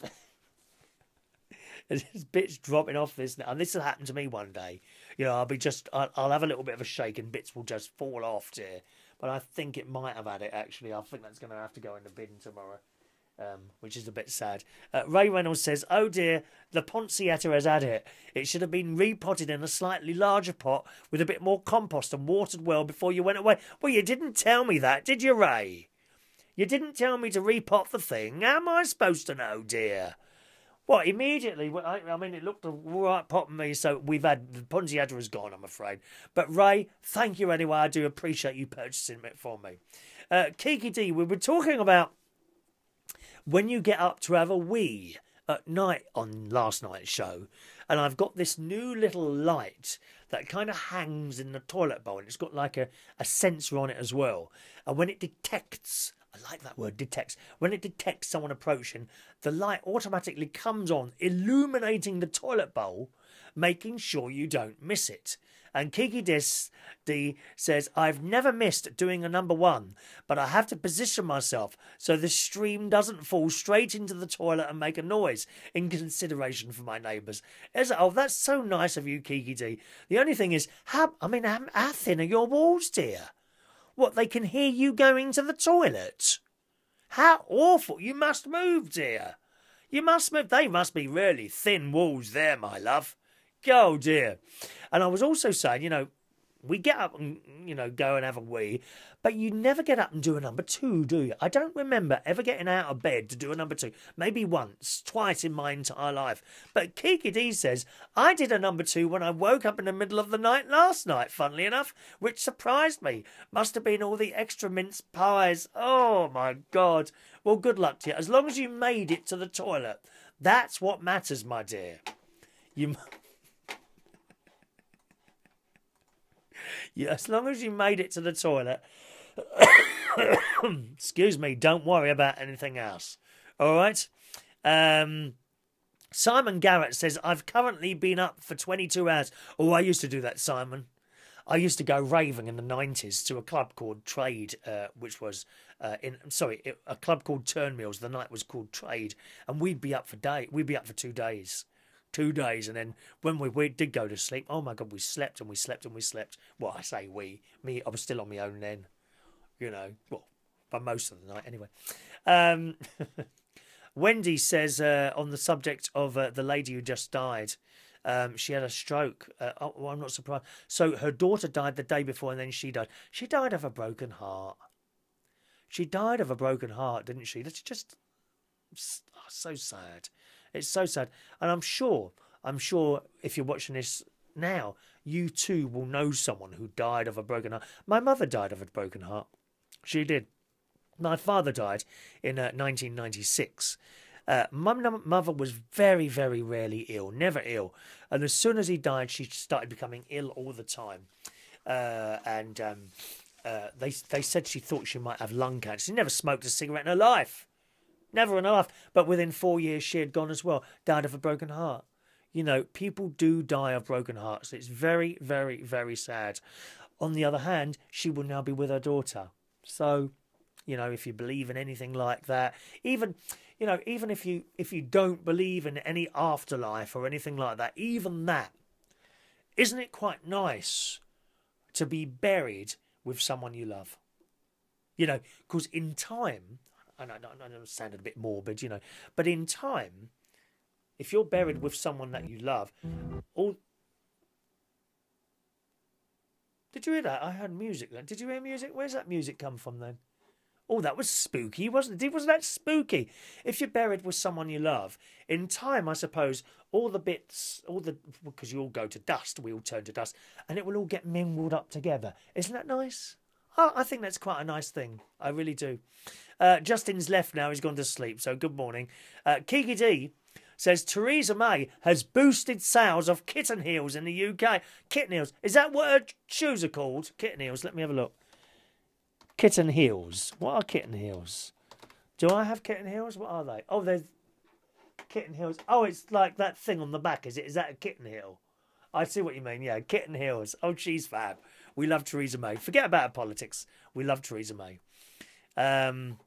there's bits dropping off this now, and this will happen to me one day. You know, I'll be just I'll, I'll have a little bit of a shake, and bits will just fall off here. But I think it might have had it actually. I think that's going to have to go in the bin tomorrow, um, which is a bit sad. Uh, Ray Reynolds says, "Oh dear, the Poncietta has had it. It should have been repotted in a slightly larger pot with a bit more compost and watered well before you went away." Well, you didn't tell me that, did you, Ray? You didn't tell me to repot the thing. How am I supposed to know, dear? What, immediately? I, I mean, it looked a right pot to me, so we've had... The Poncietta is gone, I'm afraid. But, Ray, thank you anyway. I do appreciate you purchasing it for me. Uh, Kiki Dee, we were talking about when you get up to have a wee at night on last night's show, and I've got this new little light that kind of hangs in the toilet bowl, and it's got like a, a sensor on it as well. And when it detects... I like that word, detects. When it detects someone approaching, the light automatically comes on, illuminating the toilet bowl, making sure you don't miss it. And Kiki Dee says, "I've never missed doing a number one, but I have to position myself so the stream doesn't fall straight into the toilet and make a noise in consideration for my neighbours." Oh, that's so nice of you, Kiki Dee. The only thing is, how, I mean, how, how thin are your walls, dear? What, they can hear you going to the toilet? How awful. You must move, dear. You must move. They must be really thin walls there, my love. Oh, dear. And I was also saying, you know, we get up and, you know, go and have a wee, but you never get up and do a number two, do you? I don't remember ever getting out of bed to do a number two. Maybe once, twice in my entire life. But Kiki Dee says, I did a number two when I woke up in the middle of the night last night, funnily enough, which surprised me. Must have been all the extra mince pies. Oh, my God. Well, good luck to you. As long as you made it to the toilet. That's what matters, my dear. You... Yeah, as long as you made it to the toilet, excuse me, don't worry about anything else. All right? Um, Simon Garrett says, I've currently been up for twenty-two hours. Oh, I used to do that, Simon. I used to go raving in the nineties to a club called Trade, uh, which was, uh, in sorry, a club called Turnmills. The night was called Trade. And we'd be up for day. We'd be up for two days. Two days, and then when we, we did go to sleep, oh my God, we slept and we slept and we slept. Well, I say we, me, I was still on my own then, you know, well, for most of the night anyway. Um, Wendy says uh, on the subject of uh, the lady who just died, um, she had a stroke. Uh, oh, well, I'm not surprised. So her daughter died the day before and then she died. She died of a broken heart. She died of a broken heart, didn't she? That's just oh, so sad. It's so sad. And I'm sure, I'm sure if you're watching this now, you too will know someone who died of a broken heart. My mother died of a broken heart. She did. My father died in uh, nineteen ninety-six. Uh, my mother was very, very rarely ill, never ill. And as soon as he died, she started becoming ill all the time. Uh, and um, uh, they, they said she thought she might have lung cancer. She never smoked a cigarette in her life. Never in her life. But within four years, she had gone as well. Died of a broken heart. You know, people do die of broken hearts. It's very, very, very sad. On the other hand, she will now be with her daughter. So, you know, if you believe in anything like that, even, you know, even if you if you don't believe in any afterlife or anything like that, even that, isn't it quite nice to be buried with someone you love? You know, because in time... I know, I know it sounded a bit morbid, you know, but in time, if you're buried with someone that you love, all... Did you hear that? I heard music then. Did you hear music? Where's that music come from then? Oh, that was spooky, wasn't it? Wasn't that spooky? If you're buried with someone you love, in time, I suppose, all the bits, all the, because you all go to dust, we all turn to dust, and it will all get mingled up together. Isn't that nice? Oh, I think that's quite a nice thing. I really do. Uh, Justin's left now. He's gone to sleep. So good morning. Uh, Kiki Dee says Theresa May has boosted sales of kitten heels in the U K. Kitten heels. Is that what her shoes are called? Kitten heels. Let me have a look. Kitten heels. What are kitten heels? Do I have kitten heels? What are they? Oh, they're kitten heels. Oh, it's like that thing on the back. Is it? Is that a kitten heel? I see what you mean. Yeah, kitten heels. Oh, she's fab. We love Theresa May. Forget about her politics. We love Theresa May. Um...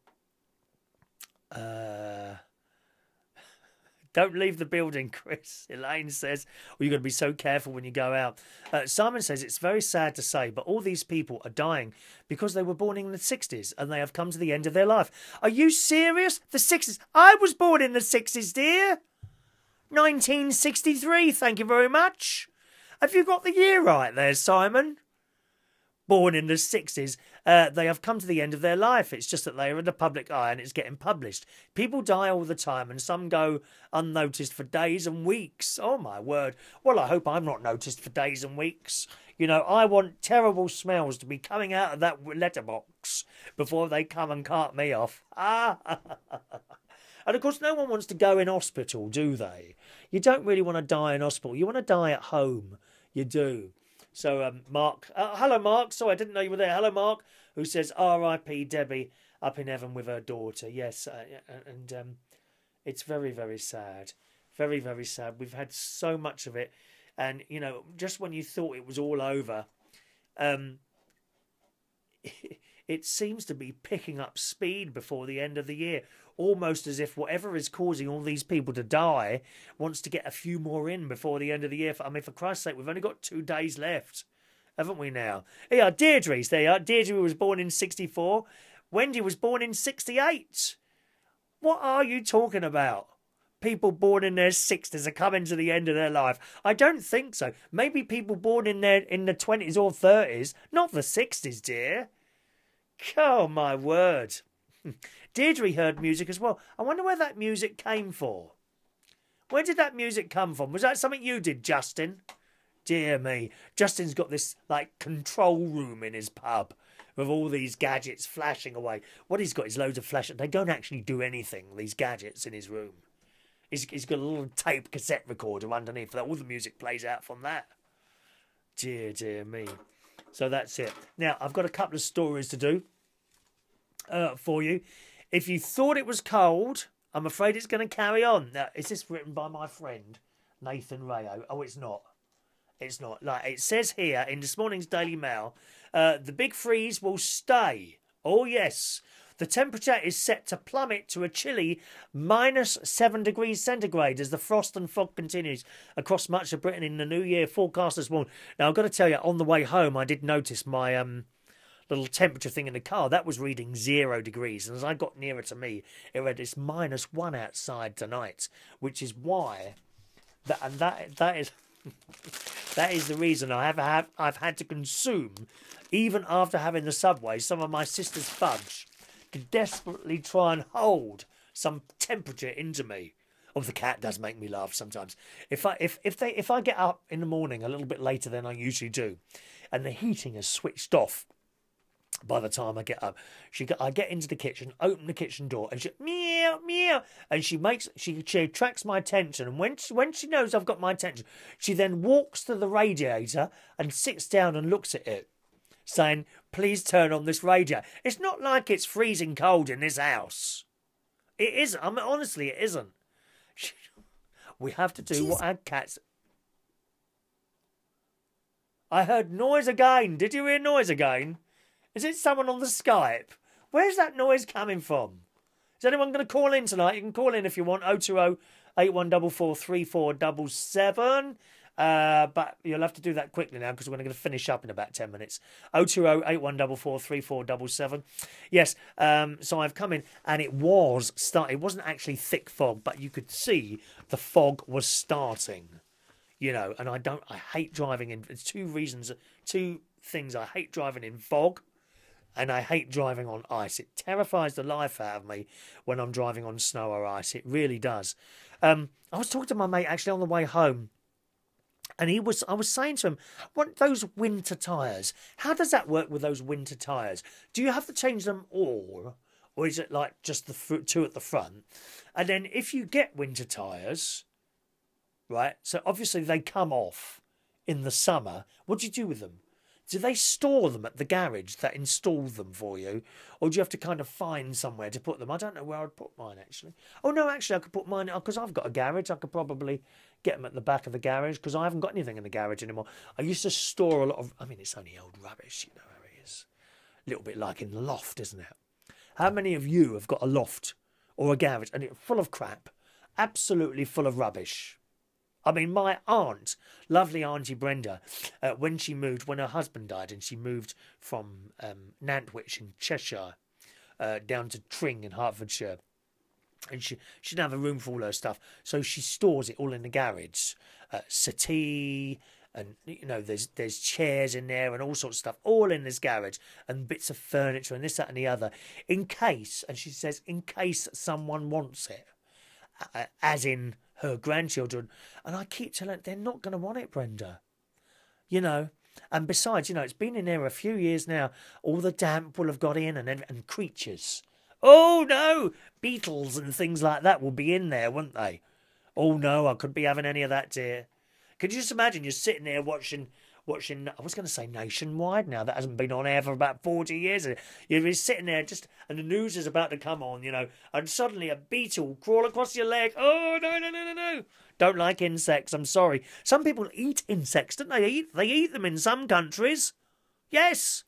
Uh, don't leave the building, Chris. Elaine says, well, you've got to be so careful when you go out. Uh, Simon says, it's very sad to say, but all these people are dying because they were born in the sixties and they have come to the end of their life. Are you serious? The sixties? I was born in the sixties, dear. nineteen sixty-three, thank you very much. Have you got the year right there, Simon? Born in the sixties, uh, they have come to the end of their life. It's just that they are in the public eye and it's getting published. People die all the time and some go unnoticed for days and weeks. Oh, my word. Well, I hope I'm not noticed for days and weeks. You know, I want terrible smells to be coming out of that letterbox before they come and cart me off. Ah, and, of course, no one wants to go in hospital, do they? You don't really want to die in hospital. You want to die at home. You do. So, um, Mark, uh, hello, Mark. Sorry, I didn't know you were there. Hello, Mark, who says R I P Debbie up in heaven with her daughter. Yes, uh, and um, it's very, very sad. Very, very sad. We've had so much of it. And, you know, just when you thought it was all over, um, it, it seems to be picking up speed before the end of the year. Almost as if whatever is causing all these people to die wants to get a few more in before the end of the year. I mean, for Christ's sake, we've only got two days left, haven't we now? Yeah, Deirdre's there. Deirdre was born in sixty-four. Wendy was born in sixty-eight. What are you talking about? people born in their sixties are coming to the end of their life. I don't think so. Maybe people born in their in the twenties or thirties, not the sixties, dear. Oh, my word. Deirdre heard music as well. I wonder where that music came for. Where did that music come from? Was that something you did, Justin? Dear me. Justin's got this, like, control room in his pub with all these gadgets flashing away. What he's got is loads of flash. They don't actually do anything, these gadgets in his room. He's, he's got a little tape cassette recorder underneath that. All the music plays out from that. Dear, dear me. So that's it. Now, I've got a couple of stories to do uh, for you. If you thought it was cold, I'm afraid it's going to carry on. Now, is this written by my friend, Nathan Rayo? Oh, it's not. It's not. Like it says here in this morning's Daily Mail, uh, the big freeze will stay. Oh, yes. The temperature is set to plummet to a chilly minus seven degrees centigrade as the frost and fog continues across much of Britain in the new year. Forecasters warn. Now, I've got to tell you, on the way home, I did notice my um, little temperature thing in the car. That was reading zero degrees. And as I got nearer to me, it read it's minus one outside tonight, which is why... That, and that that is... That is the reason I have, have I've had to consume, even after having the Subway, some of my sister's fudge to desperately try and hold some temperature into me. Oh, the cat does make me laugh sometimes. If I if if they if I get up in the morning a little bit later than I usually do, and the heating has switched off. By the time I get up, she I get into the kitchen, open the kitchen door, and she meow meow, and she makes she she attracts my attention. And when she, when she knows I've got my attention, she then walks to the radiator and sits down and looks at it, saying, "Please turn on this radiator." It's not like it's freezing cold in this house. It isn't. I mean, honestly, it isn't. We have to do what our cats. I heard noise again. Did you hear noise again? Is it someone on the Skype? Where's that noise coming from? Is anyone going to call in tonight? You can call in if you want. oh two oh, eight one four four, three four seven seven. Uh, but you'll have to do that quickly now because we're going to finish up in about ten minutes. oh two oh, eight one four four, three four seven seven. Yes, um, so I've come in and it was start. It wasn't actually thick fog, but you could see the fog was starting. You know, and I don't. I hate driving in. There's two reasons, two things I hate driving in fog. And I hate driving on ice. It terrifies the life out of me when I'm driving on snow or ice. It really does. Um, I was talking to my mate actually on the way home. And he was, I was saying to him, what those winter tyres, how does that work with those winter tyres? Do you have to change them all? Or is it like just the two at the front? And then if you get winter tyres, right, so obviously they come off in the summer. What do you do with them? Do they store them at the garage that installed them for you? Or do you have to kind of find somewhere to put them? I don't know where I'd put mine, actually. Oh, no, actually, I could put mine... Because I've got a garage. I could probably get them at the back of the garage because I haven't got anything in the garage anymore. I used to store a lot of... I mean, it's only old rubbish, you know how it is. A little bit like in the loft, isn't it? How many of you have got a loft or a garage and it's full of crap? Absolutely full of rubbish. I mean, my aunt, lovely Auntie Brenda, uh, when she moved, when her husband died, and she moved from um, Nantwich in Cheshire uh, down to Tring in Hertfordshire, and she, she didn't have a room for all her stuff, so she stores it all in the garage. Uh, settee, and, you know, there's there's chairs in there and all sorts of stuff, all in this garage, and bits of furniture and this, that and the other, in case, and she says, in case someone wants it, uh, as in... her grandchildren, and I keep telling her, they're not going to want it, Brenda. You know, and besides, you know, it's been in there a few years now. All the damp will have got in and and creatures. Oh, no, beetles and things like that will be in there, won't they? Oh, no, I couldn't be having any of that, dear. Could you just imagine you're sitting there watching... Watching, I was going to say Nationwide now. That hasn't been on air for about forty years. You're just sitting there, just, and the news is about to come on, you know, and suddenly a beetle crawl across your leg. Oh, no, no, no, no, no. Don't like insects, I'm sorry. Some people eat insects, don't they? Eat, they eat them in some countries. Yes.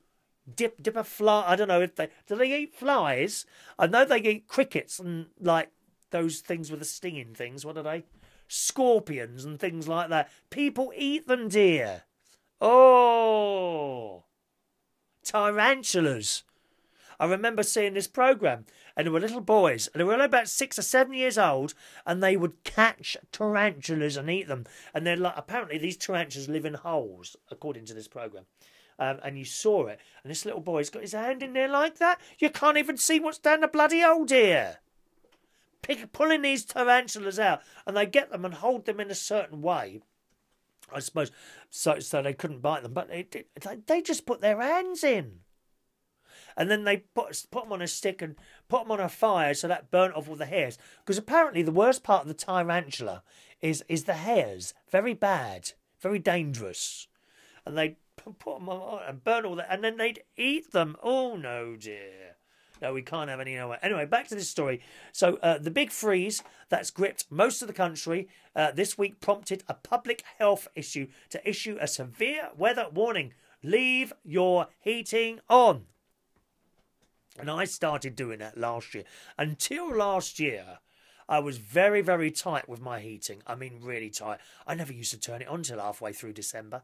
Dip, dip a fly. I don't know if they, do they eat flies? I know they eat crickets and, like, those things with the stinging things. What are they? Scorpions and things like that. People eat them, dear. Oh, tarantulas. I remember seeing this programme, and there were little boys, and they were only about six or seven years old, and they would catch tarantulas and eat them. And they're like, apparently these tarantulas live in holes, according to this programme. Um, and you saw it, and this little boy's got his hand in there like that. You can't even see what's down the bloody hole, dear. Pick, pulling these tarantulas out, and they get them and hold them in a certain way, I suppose, so so they couldn't bite them. But they, they, they just put their hands in. And then they put, put them on a stick and put them on a fire so that burnt off all the hairs. Because apparently the worst part of the tarantula is, is the hairs. Very bad, very dangerous. And they put them on and burn all that, and then they'd eat them. Oh, no, dear. No, we can't have any. No way. Anyway, back to this story. So uh, the big freeze that's gripped most of the country uh, this week prompted a public health issue to issue a severe weather warning. Leave your heating on. And I started doing that last year. Until last year, I was very, very tight with my heating. I mean, really tight. I never used to turn it on till halfway through December.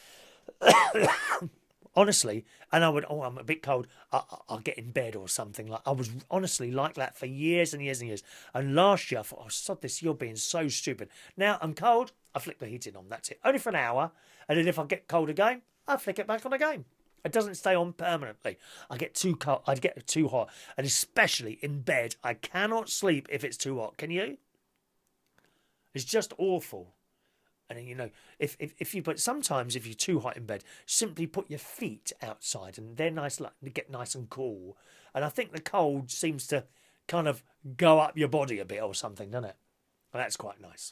Honestly, and I would, oh, I'm a bit cold, I, I'll get in bed or something. Like I was honestly like that for years and years and years. And last year I thought, oh, sod this, you're being so stupid. Now I'm cold, I flick the heating on, that's it. Only for an hour, and then if I get cold again, I flick it back on again. It doesn't stay on permanently. I get too cold, I get too hot, and especially in bed, I cannot sleep if it's too hot. Can you? It's just awful. And you know, if, if if you but sometimes if you're too hot in bed, simply put your feet outside, and they're nice, like they get nice and cool. And I think the cold seems to kind of go up your body a bit or something, doesn't it? Well, that's quite nice.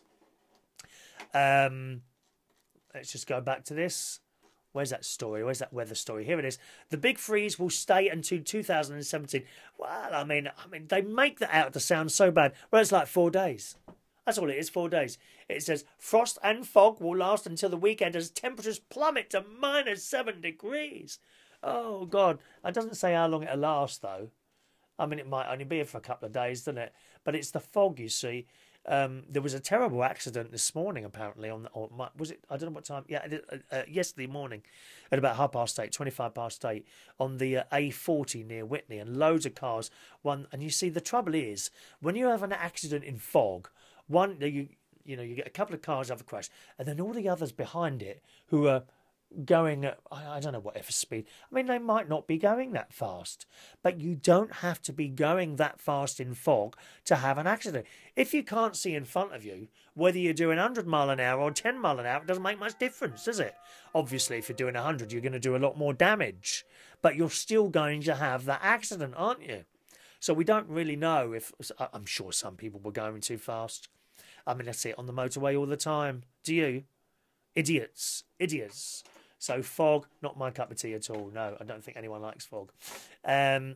Um, let's just go back to this. Where's that story? Where's that weather story? Here it is. The big freeze will stay until two thousand seventeen. Well, I mean, I mean, they make that out to sound so bad. Well, it's like four days. That's all it is, four days. It says, frost and fog will last until the weekend as temperatures plummet to minus seven degrees. Oh, God. It doesn't say how long it'll last, though. I mean, it might only be for a couple of days, doesn't it? But it's the fog, you see. Um, there was a terrible accident this morning, apparently. On, or was it? I don't know what time. Yeah, uh, uh, yesterday morning at about half past eight, twenty-five past eight, on the uh, A forty near Whitney, and loads of cars. One, and you see, the trouble is, when you have an accident in fog, one, you you know, you get a couple of cars have a crash, and then all the others behind it who are going at, I don't know, whatever speed. I mean, they might not be going that fast, but you don't have to be going that fast in fog to have an accident. If you can't see in front of you, whether you're doing one hundred mile an hour or ten mile an hour, it doesn't make much difference, does it? Obviously, if you're doing one hundred, you're going to do a lot more damage, but you're still going to have that accident, aren't you? So we don't really know if, I'm sure some people were going too fast. I mean, I see it on the motorway all the time. Do you? Idiots. Idiots. So fog, not my cup of tea at all. No, I don't think anyone likes fog. Um,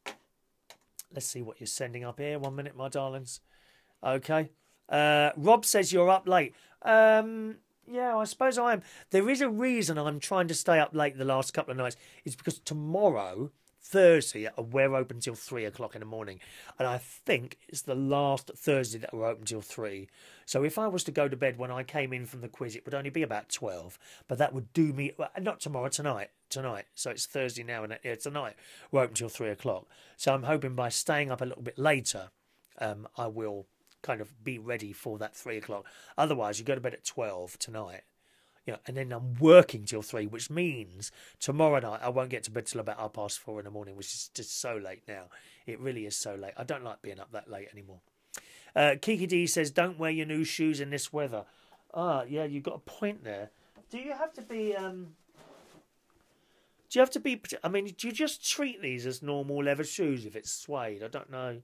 let's see what you're sending up here. One minute, my darlings. Okay. Uh, Rob says you're up late. Um, yeah, I suppose I am. There is a reason I'm trying to stay up late the last couple of nights. It's because tomorrow, Thursday, we're open till three o'clock in the morning, and I think it's the last Thursday that we're open till three. So if I was to go to bed when I came in from the quiz, it would only be about twelve, but that would do me, well, not tomorrow, tonight, tonight. So it's Thursday now, and yeah, tonight we're open till three o'clock. So I'm hoping by staying up a little bit later, um, I will kind of be ready for that three o'clock. Otherwise, you go to bed at twelve tonight. You know, and then I'm working till three, which means tomorrow night I won't get to bed till about half past four in the morning, which is just so late now. It really is so late. I don't like being up that late anymore. Uh, Kiki Dee says, don't wear your new shoes in this weather. Ah, yeah, you've got a point there. Do you have to be... Um, do you have to be... I mean, do you just treat these as normal leather shoes if it's suede? I don't know.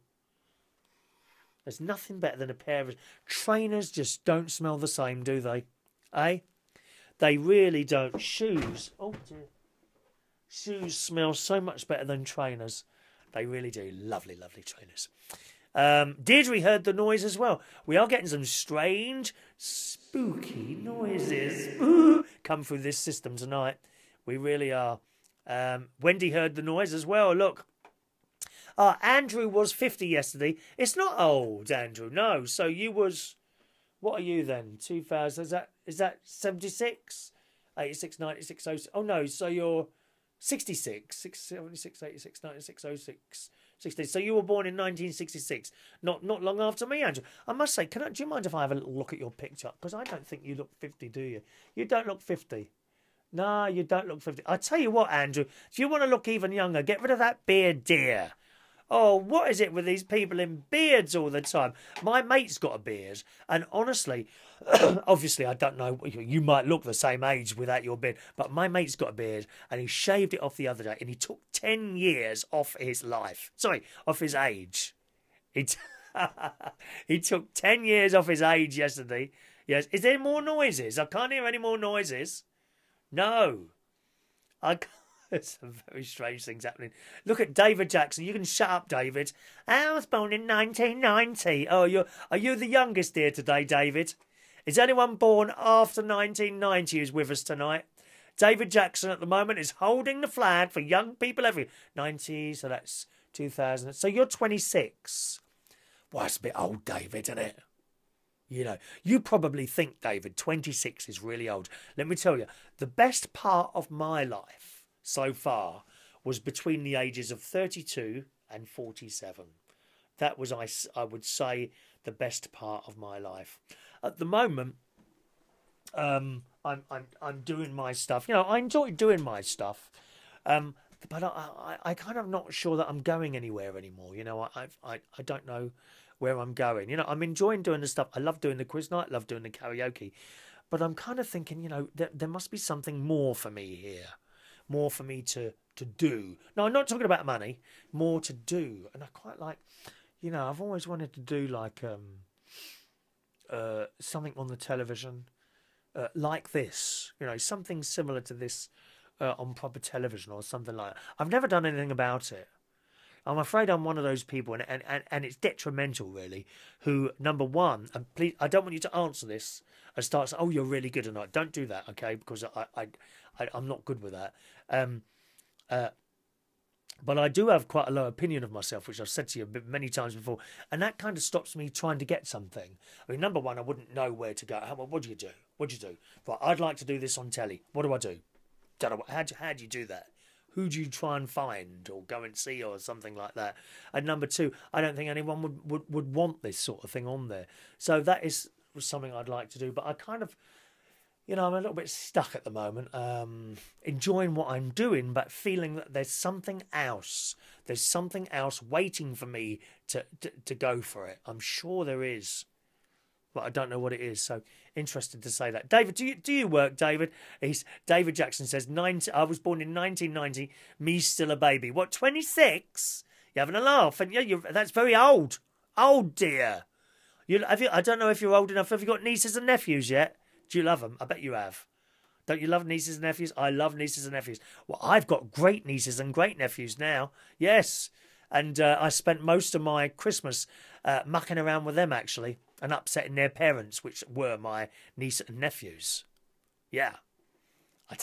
There's nothing better than a pair of... Trainers just don't smell the same, do they? Eh? They really don't. Shoes, oh dear. Shoes smell so much better than trainers. They really do. Lovely, lovely trainers. Um, Deirdre heard the noise as well. We are getting some strange, spooky noises Ooh, come through this system tonight. We really are. Um, Wendy heard the noise as well. Look. Uh, Andrew was fifty yesterday. It's not old, Andrew. No. So you was... What are you then? two thousand, is that is that seventy-six? eighty-six, ninety-six, oh, oh no, so you're sixty-six, six, seventy-six, eighty-six, ninety-six, oh six, sixty. So you were born in nineteen sixty-six, not not long after me, Andrew. I must say, can I, do you mind if I have a little look at your picture? Because I don't think you look fifty, do you? You don't look fifty. No, you don't look fifty. I tell you what, Andrew, if you want to look even younger, get rid of that beard, dear. Oh, what is it with these people in beards all the time? My mate's got a beard, and honestly, obviously, I don't know, you might look the same age without your beard, but my mate's got a beard, and he shaved it off the other day, and he took ten years off his life. Sorry, off his age. He, t he took ten years off his age yesterday. Yes. Is there more noises? I can't hear any more noises. No. I can't. There's some very strange things happening. Look at David Jackson. You can shut up, David. I was born in nineteen ninety. Oh, you're, are you the youngest here today, David? Is anyone born after nineteen ninety who's with us tonight? David Jackson at the moment is holding the flag for young people everywhere. ninety, so that's two thousand. So you're twenty-six. Well, that's a bit old, David, isn't it? You know, you probably think, David, twenty-six is really old. Let me tell you, the best part of my life so far was between the ages of thirty-two and forty-seven. That was, I, I would say, the best part of my life. At the moment, um, I'm, I'm, I'm doing my stuff. You know, I enjoy doing my stuff, um, but I, I, I kind of not sure that I'm going anywhere anymore. You know, I, I, I don't know where I'm going. You know, I'm enjoying doing the stuff. I love doing the quiz night, love doing the karaoke, but I'm kind of thinking, you know, there, there must be something more for me here. More for me to, to do. No, I'm not talking about money. More to do. And I quite like, you know, I've always wanted to do like um, uh, something on the television uh, like this. You know, something similar to this uh, on proper television or something like that. I've never done anything about it. I'm afraid I'm one of those people, and, and, and, and it's detrimental, really, who, number one, and please, I don't want you to answer this and start saying, oh, you're really good or not. Don't do that, okay, because I, I, I, I'm not good with that. Um, uh, but I do have quite a low opinion of myself, which I've said to you many times before, and that kind of stops me trying to get something. I mean, number one, I wouldn't know where to go. How, what do you do? What do you do? Right, I'd like to do this on telly. What do I do? Don't know. How do, how do you do that? Who do you try and find or go and see or something like that? And number two, I don't think anyone would, would, would want this sort of thing on there. So that is something I'd like to do. But I kind of, you know, I'm a little bit stuck at the moment, um, enjoying what I'm doing, but feeling that there's something else. There's something else waiting for me to, to, to go for it. I'm sure there is, but I don't know what it is. So interested to say that. David, do you do you work, David? He's David Jackson says, ninety, I was born in nineteen ninety, me still a baby. What, twenty-six? You're having a laugh, and yeah, you that's very old. Old, dear. You have you I don't know if you're old enough. Have you got nieces and nephews yet? Do you love them? I bet you have. Don't you love nieces and nephews? I love nieces and nephews. Well, I've got great nieces and great nephews now. Yes. And uh, I spent most of my Christmas uh, mucking around with them, actually, and upsetting their parents, which were my niece and nephews. Yeah. I,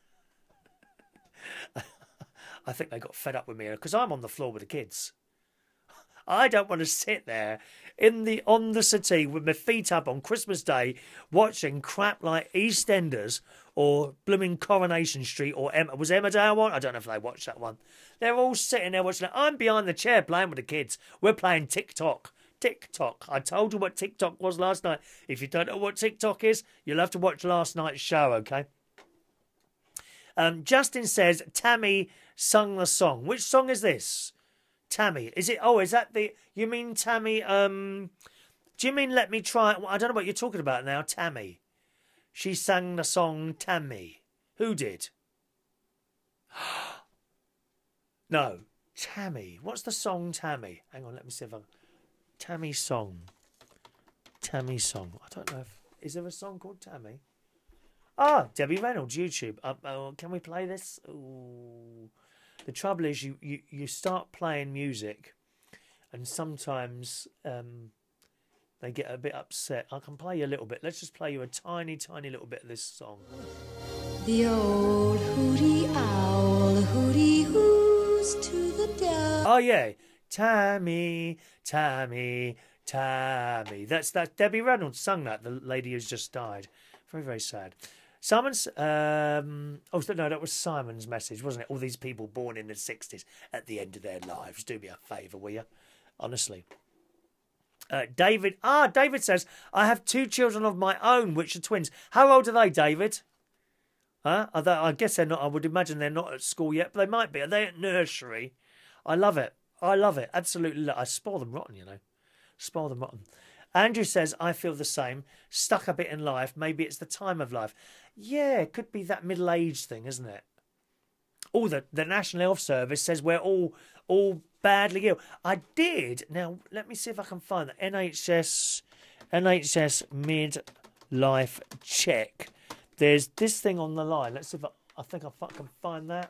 I think they got fed up with me because I'm on the floor with the kids. I don't want to sit there in the on the settee with my feet up on Christmas Day watching crap like EastEnders or blooming Coronation Street or Emma. Was Emmerdale one? I don't know if they watched that one. They're all sitting there watching it. I'm behind the chair playing with the kids. We're playing TikTok. TikTok. I told you what TikTok was last night. If you don't know what TikTok is, you'll have to watch last night's show, okay? Um, Justin says, Tammy sung the song. Which song is this? Tammy. Is it, oh, is that the, you mean Tammy, um, do you mean Let Me Try? I don't know what you're talking about now, Tammy. She sang the song Tammy. Who did? No, Tammy. What's the song Tammy? Hang on, let me see if I... Tammy song. Tammy song. I don't know if... Is there a song called Tammy? Ah, Debbie Reynolds, YouTube. Uh, uh, can we play this? Ooh. The trouble is you, you, you start playing music and sometimes um, they get a bit upset. I can play you a little bit. Let's just play you a tiny, tiny little bit of this song. The old hooty owl hooty hoos to the dove. Oh, yeah. Tammy, Tammy, Tammy. That's that. Debbie Reynolds sung that, the lady who's just died. Very, very sad. Simon's, um, oh, no, that was Simon's message, wasn't it? All these people born in the sixties at the end of their lives. Do me a favour, will you? Honestly. Uh, David, ah, David says, I have two children of my own, which are twins. How old are they, David? Huh? Are they, I guess they're not, I would imagine they're not at school yet, but they might be. Are they at nursery? I love it. I love it. Absolutely. I spoil them rotten, you know. Spoil them rotten. Andrew says, I feel the same. Stuck a bit in life. Maybe it's the time of life. Yeah, it could be that middle age thing, isn't it? Oh, the, the National Health Service says we're all all badly ill. I did. Now, let me see if I can find the N H S N H S midlife check. There's this thing on the line. Let's see if I, I think I can find that.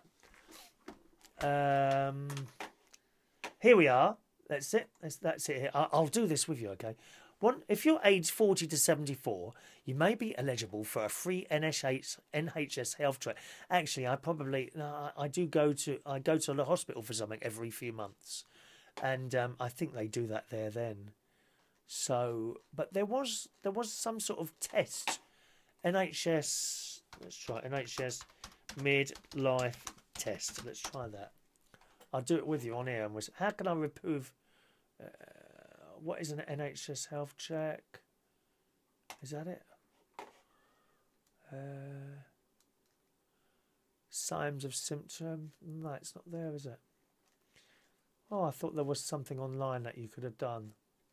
Um, here we are. That's it. That's, that's it here. I, I'll do this with you, okay? One, if you're aged forty to seventy-four, you may be eligible for a free N H S health check. Actually, I probably no, I, I do go to I go to the hospital for something every few months, and um, I think they do that there then. So, but there was there was some sort of test. N H S. Let's try N H S midlife test. Let's try that. I'll do it with you on here. And how can I remove? Uh, what is an N H S health check? Is that it? Uh, signs of symptom. No, it's not there, is it? Oh, I thought there was something online that you could have done.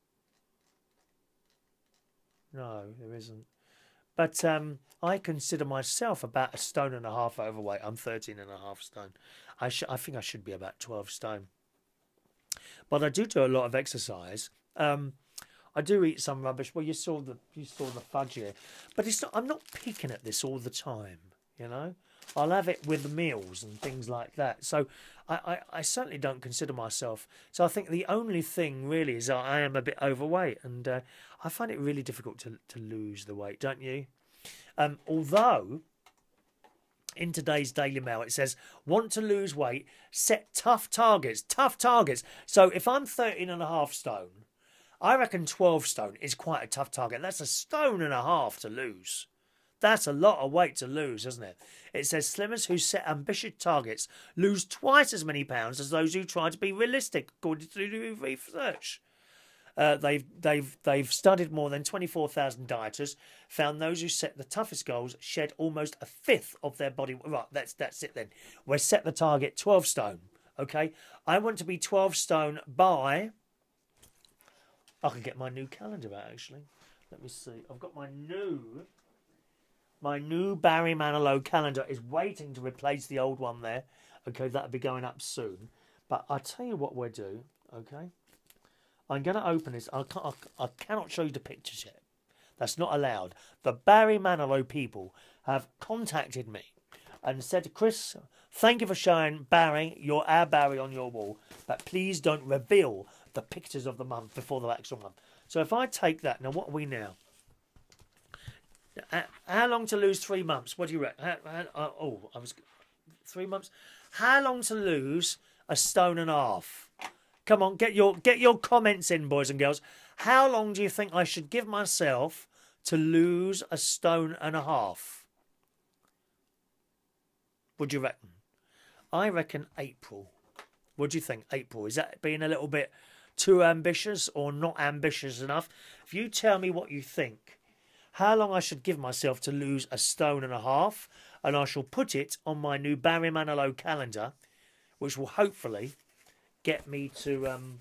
No, there isn't. But um, I consider myself about a stone and a half overweight. I'm thirteen and a half stone. I, sh I think I should be about twelve stone. But I do do a lot of exercise. Um, I do eat some rubbish. Well, you saw the you saw the fudge here, but it's not. I'm not picking at this all the time. You know, I'll have it with meals and things like that. So I, I, I certainly don't consider myself. So I think the only thing really is I am a bit overweight, and uh, I find it really difficult to to lose the weight, don't you? Um, although in today's Daily Mail it says, want to lose weight, set tough targets. Tough targets. So if I'm thirteen and a half stone, I reckon twelve stone is quite a tough target. That's a stone and a half to lose. That's a lot of weight to lose, isn't it? It says slimmers who set ambitious targets lose twice as many pounds as those who try to be realistic, according to new research. Uh, they've they've they've studied more than twenty-four thousand dieters, found those who set the toughest goals shed almost a fifth of their body. Right, that's that's it then. We set the target twelve stone. Okay, I want to be twelve stone by. I can get my new calendar out actually. Let me see. I've got my new. My new Barry Manilow calendar is waiting to replace the old one there. Okay, that'll be going up soon. But I'll tell you what we'll do. Okay. I'm going to open this. I, can't, I, I cannot show you the pictures yet. That's not allowed. The Barry Manilow people have contacted me and said, Chris, thank you for showing Barry, your our Barry on your wall, but please don't reveal the pictures of the month before the actual month. So if I take that, now what are we now? How long to lose three months? What do you reckon? How, how, oh, I was three months. How long to lose a stone and a half? Come on, get your get your comments in, boys and girls. How long do you think I should give myself to lose a stone and a half? What do you reckon? I reckon April. What do you think? April. Is that being a little bit too ambitious or not ambitious enough? If you tell me what you think, how long I should give myself to lose a stone and a half, and I shall put it on my new Barry Manilow calendar, which will hopefully get me to um,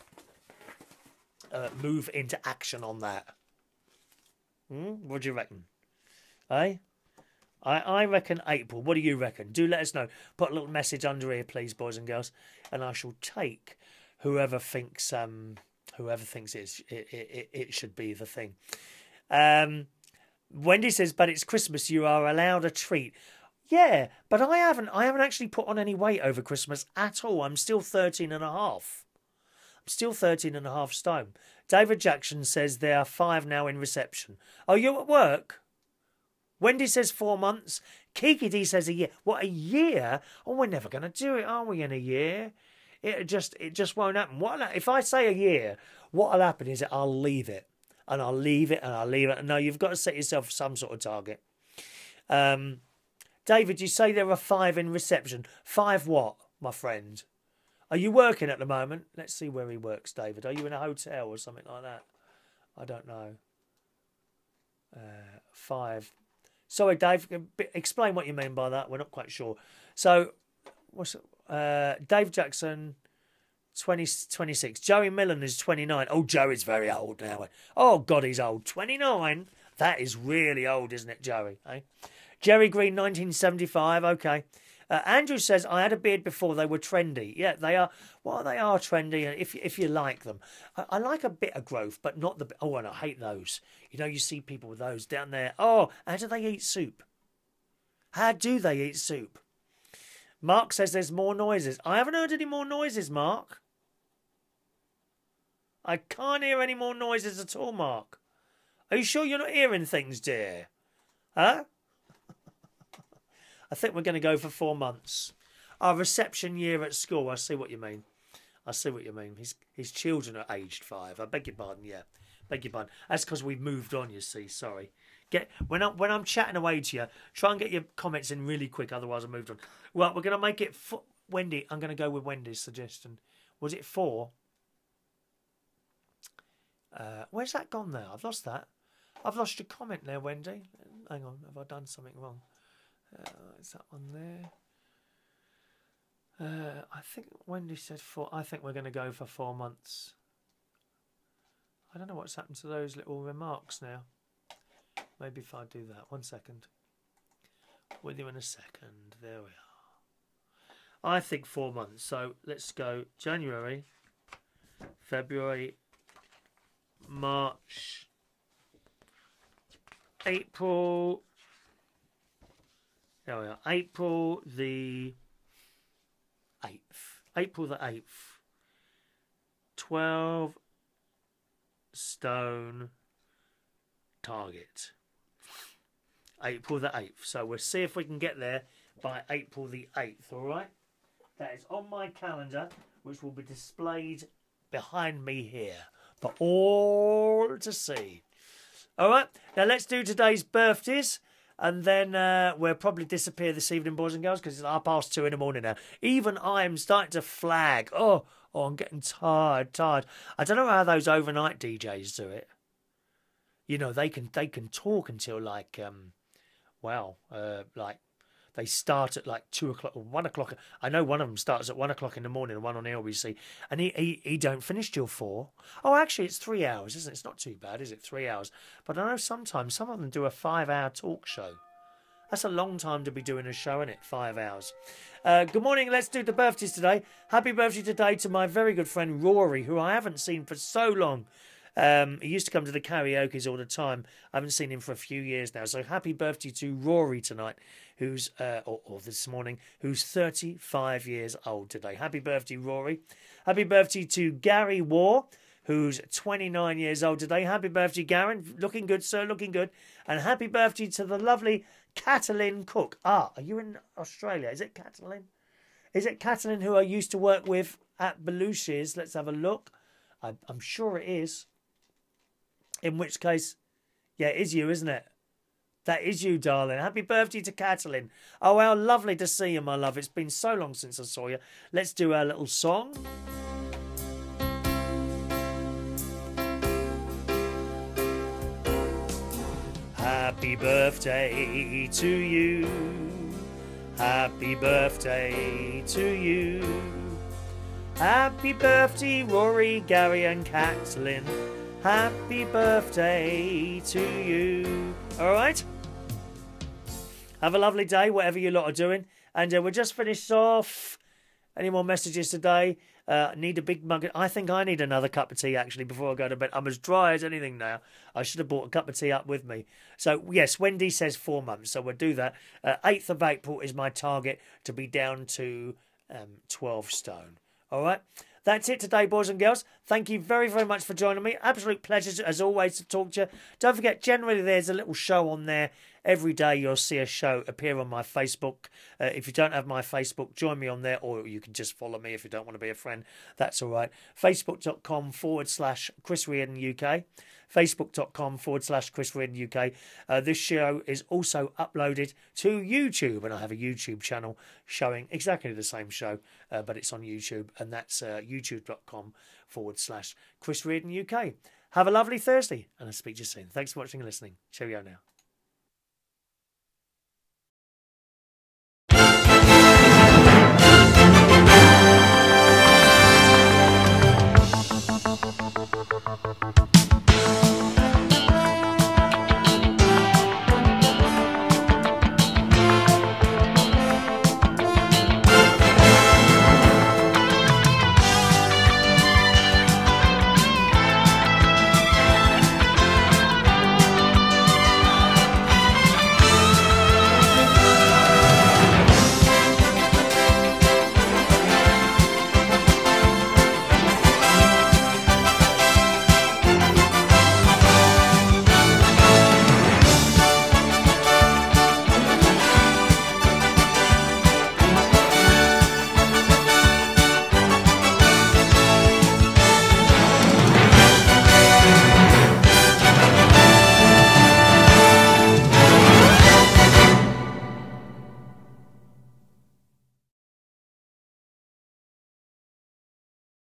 uh, move into action on that. Hmm? What do you reckon? Eh? I, I reckon April. What do you reckon? Do let us know. Put a little message under here, please, boys and girls, and I shall take whoever thinks um whoever thinks it's, it, it it should be the thing. Um, Wendy says, but it's Christmas. You are allowed a treat. Yeah, but I haven't I haven't actually put on any weight over Christmas at all. I'm still thirteen and a half. I'm still thirteen and a half stone. David Jackson says there are five now in reception. Are you at work? Wendy says four months. Kiki Dee says a year. What, a year? Oh, we're never going to do it, are we, in a year? It just it just won't happen. What if I say a year, what'll happen is that I'll leave it. And I'll leave it and I'll leave it. And no, you've got to set yourself some sort of target. Um, David, you say there are five in reception. Five what, my friend? Are you working at the moment? Let's see where he works, David. Are you in a hotel or something like that? I don't know. Uh, five. Sorry, Dave. Explain what you mean by that. We're not quite sure. So, what's uh, Dave Jackson, twenty, twenty-six. Joey Millen is twenty-nine. Oh, Joey's very old now. Oh, God, he's old. twenty-nine? That is really old, isn't it, Joey? Eh? Jerry Green, nineteen seventy-five. Okay. Uh, Andrew says, I had a beard before they were trendy. Yeah, they are. Well, they are trendy if, if you like them. I, I like a bit of growth, but not the... Oh, and I hate those. You know, you see people with those down there. Oh, how do they eat soup? How do they eat soup? Mark says there's more noises. I haven't heard any more noises, Mark. I can't hear any more noises at all, Mark. Are you sure you're not hearing things, dear? Huh? I think we're going to go for four months. Our reception year at school. I see what you mean. I see what you mean. His his children are aged five. I beg your pardon. Yeah, beg your pardon. That's because we've moved on. You see. Sorry. Get when I'm when I'm chatting away to you. Try and get your comments in really quick. Otherwise, I moved on. Well, we're going to make it. Four, Wendy. I'm going to go with Wendy's suggestion. Was it four? Uh, where's that gone now? I've lost that. I've lost your comment there, Wendy. Hang on. Have I done something wrong? Uh, is that one there? Uh, I think Wendy said four. I think we're going to go for four months. I don't know what's happened to those little remarks now. Maybe if I do that. One second. With you in a second. There we are. I think four months. So let's go January, February, March, April... There we are. April the eighth. April the eighth. Twelve stone target. April the eighth. So we'll see if we can get there by April the eighth. All right. That is on my calendar, which will be displayed behind me here for all to see. All right. Now let's do today's birthdays. And then uh, we'll probably disappear this evening, boys and girls, because it's half past two in the morning now. Even I'm starting to flag. Oh, oh, I'm getting tired, tired. I don't know how those overnight D Js do it. You know, they can they can talk until like, um, well, uh, like they start at like two o'clock or one o'clock. I know one of them starts at one o'clock in the morning, and one on L B C, and he, he he don't finish till four. Oh, actually, it's three hours, isn't it? It's not too bad, is it? Three hours. But I know sometimes some of them do a five-hour talk show. That's a long time to be doing a show, isn't it? Five hours. Uh, good morning. Let's do the birthdays today. Happy birthday today to my very good friend Rory, who I haven't seen for so long. Um, he used to come to the karaoke's all the time. I haven't seen him for a few years now. So happy birthday to Rory tonight, who's uh, or, or this morning, who's thirty-five years old today. Happy birthday, Rory. Happy birthday to Gary Waugh, who's twenty-nine years old today. Happy birthday, Garen. Looking good, sir. Looking good. And happy birthday to the lovely Catalin Cook. Ah, are you in Australia? Is it Catalin? Is it Catalin who I used to work with at Belushi's? Let's have a look. I, I'm sure it is. In which case, yeah, it is you, isn't it? That is you, darling. Happy birthday to Catalin. Oh, how lovely to see you, my love. It's been so long since I saw you. Let's do our little song. Happy birthday to you. Happy birthday to you. Happy birthday, Rory, Gary and Catalin. Happy birthday to you. All right? Have a lovely day, whatever you lot are doing. And uh, we'll just finish off. Any more messages today? Uh, need a big mug. I think I need another cup of tea, actually, before I go to bed. I'm as dry as anything now. I should have bought a cup of tea up with me. So, yes, Wendy says four months, so we'll do that. Uh, eighth of April is my target to be down to um, twelve stone. All right? That's it today, boys and girls. thank you very, very much for joining me. Absolute pleasure, as always, to talk to you. Don't forget, generally there's a little show on there. Every day you'll see a show appear on my Facebook. Uh, if you don't have my Facebook, join me on there, or you can just follow me if you don't want to be a friend. That's all right. Facebook.com forward slash Chris Reardon UK. Facebook.com forward slash Chris Reardon UK. Uh, this show is also uploaded to YouTube, and I have a YouTube channel showing exactly the same show, uh, but it's on YouTube, and that's uh, youtube.com forward slash Chris Reardon UK. Have a lovely Thursday, and I'll speak to you soon. Thanks for watching and listening. Cheerio now.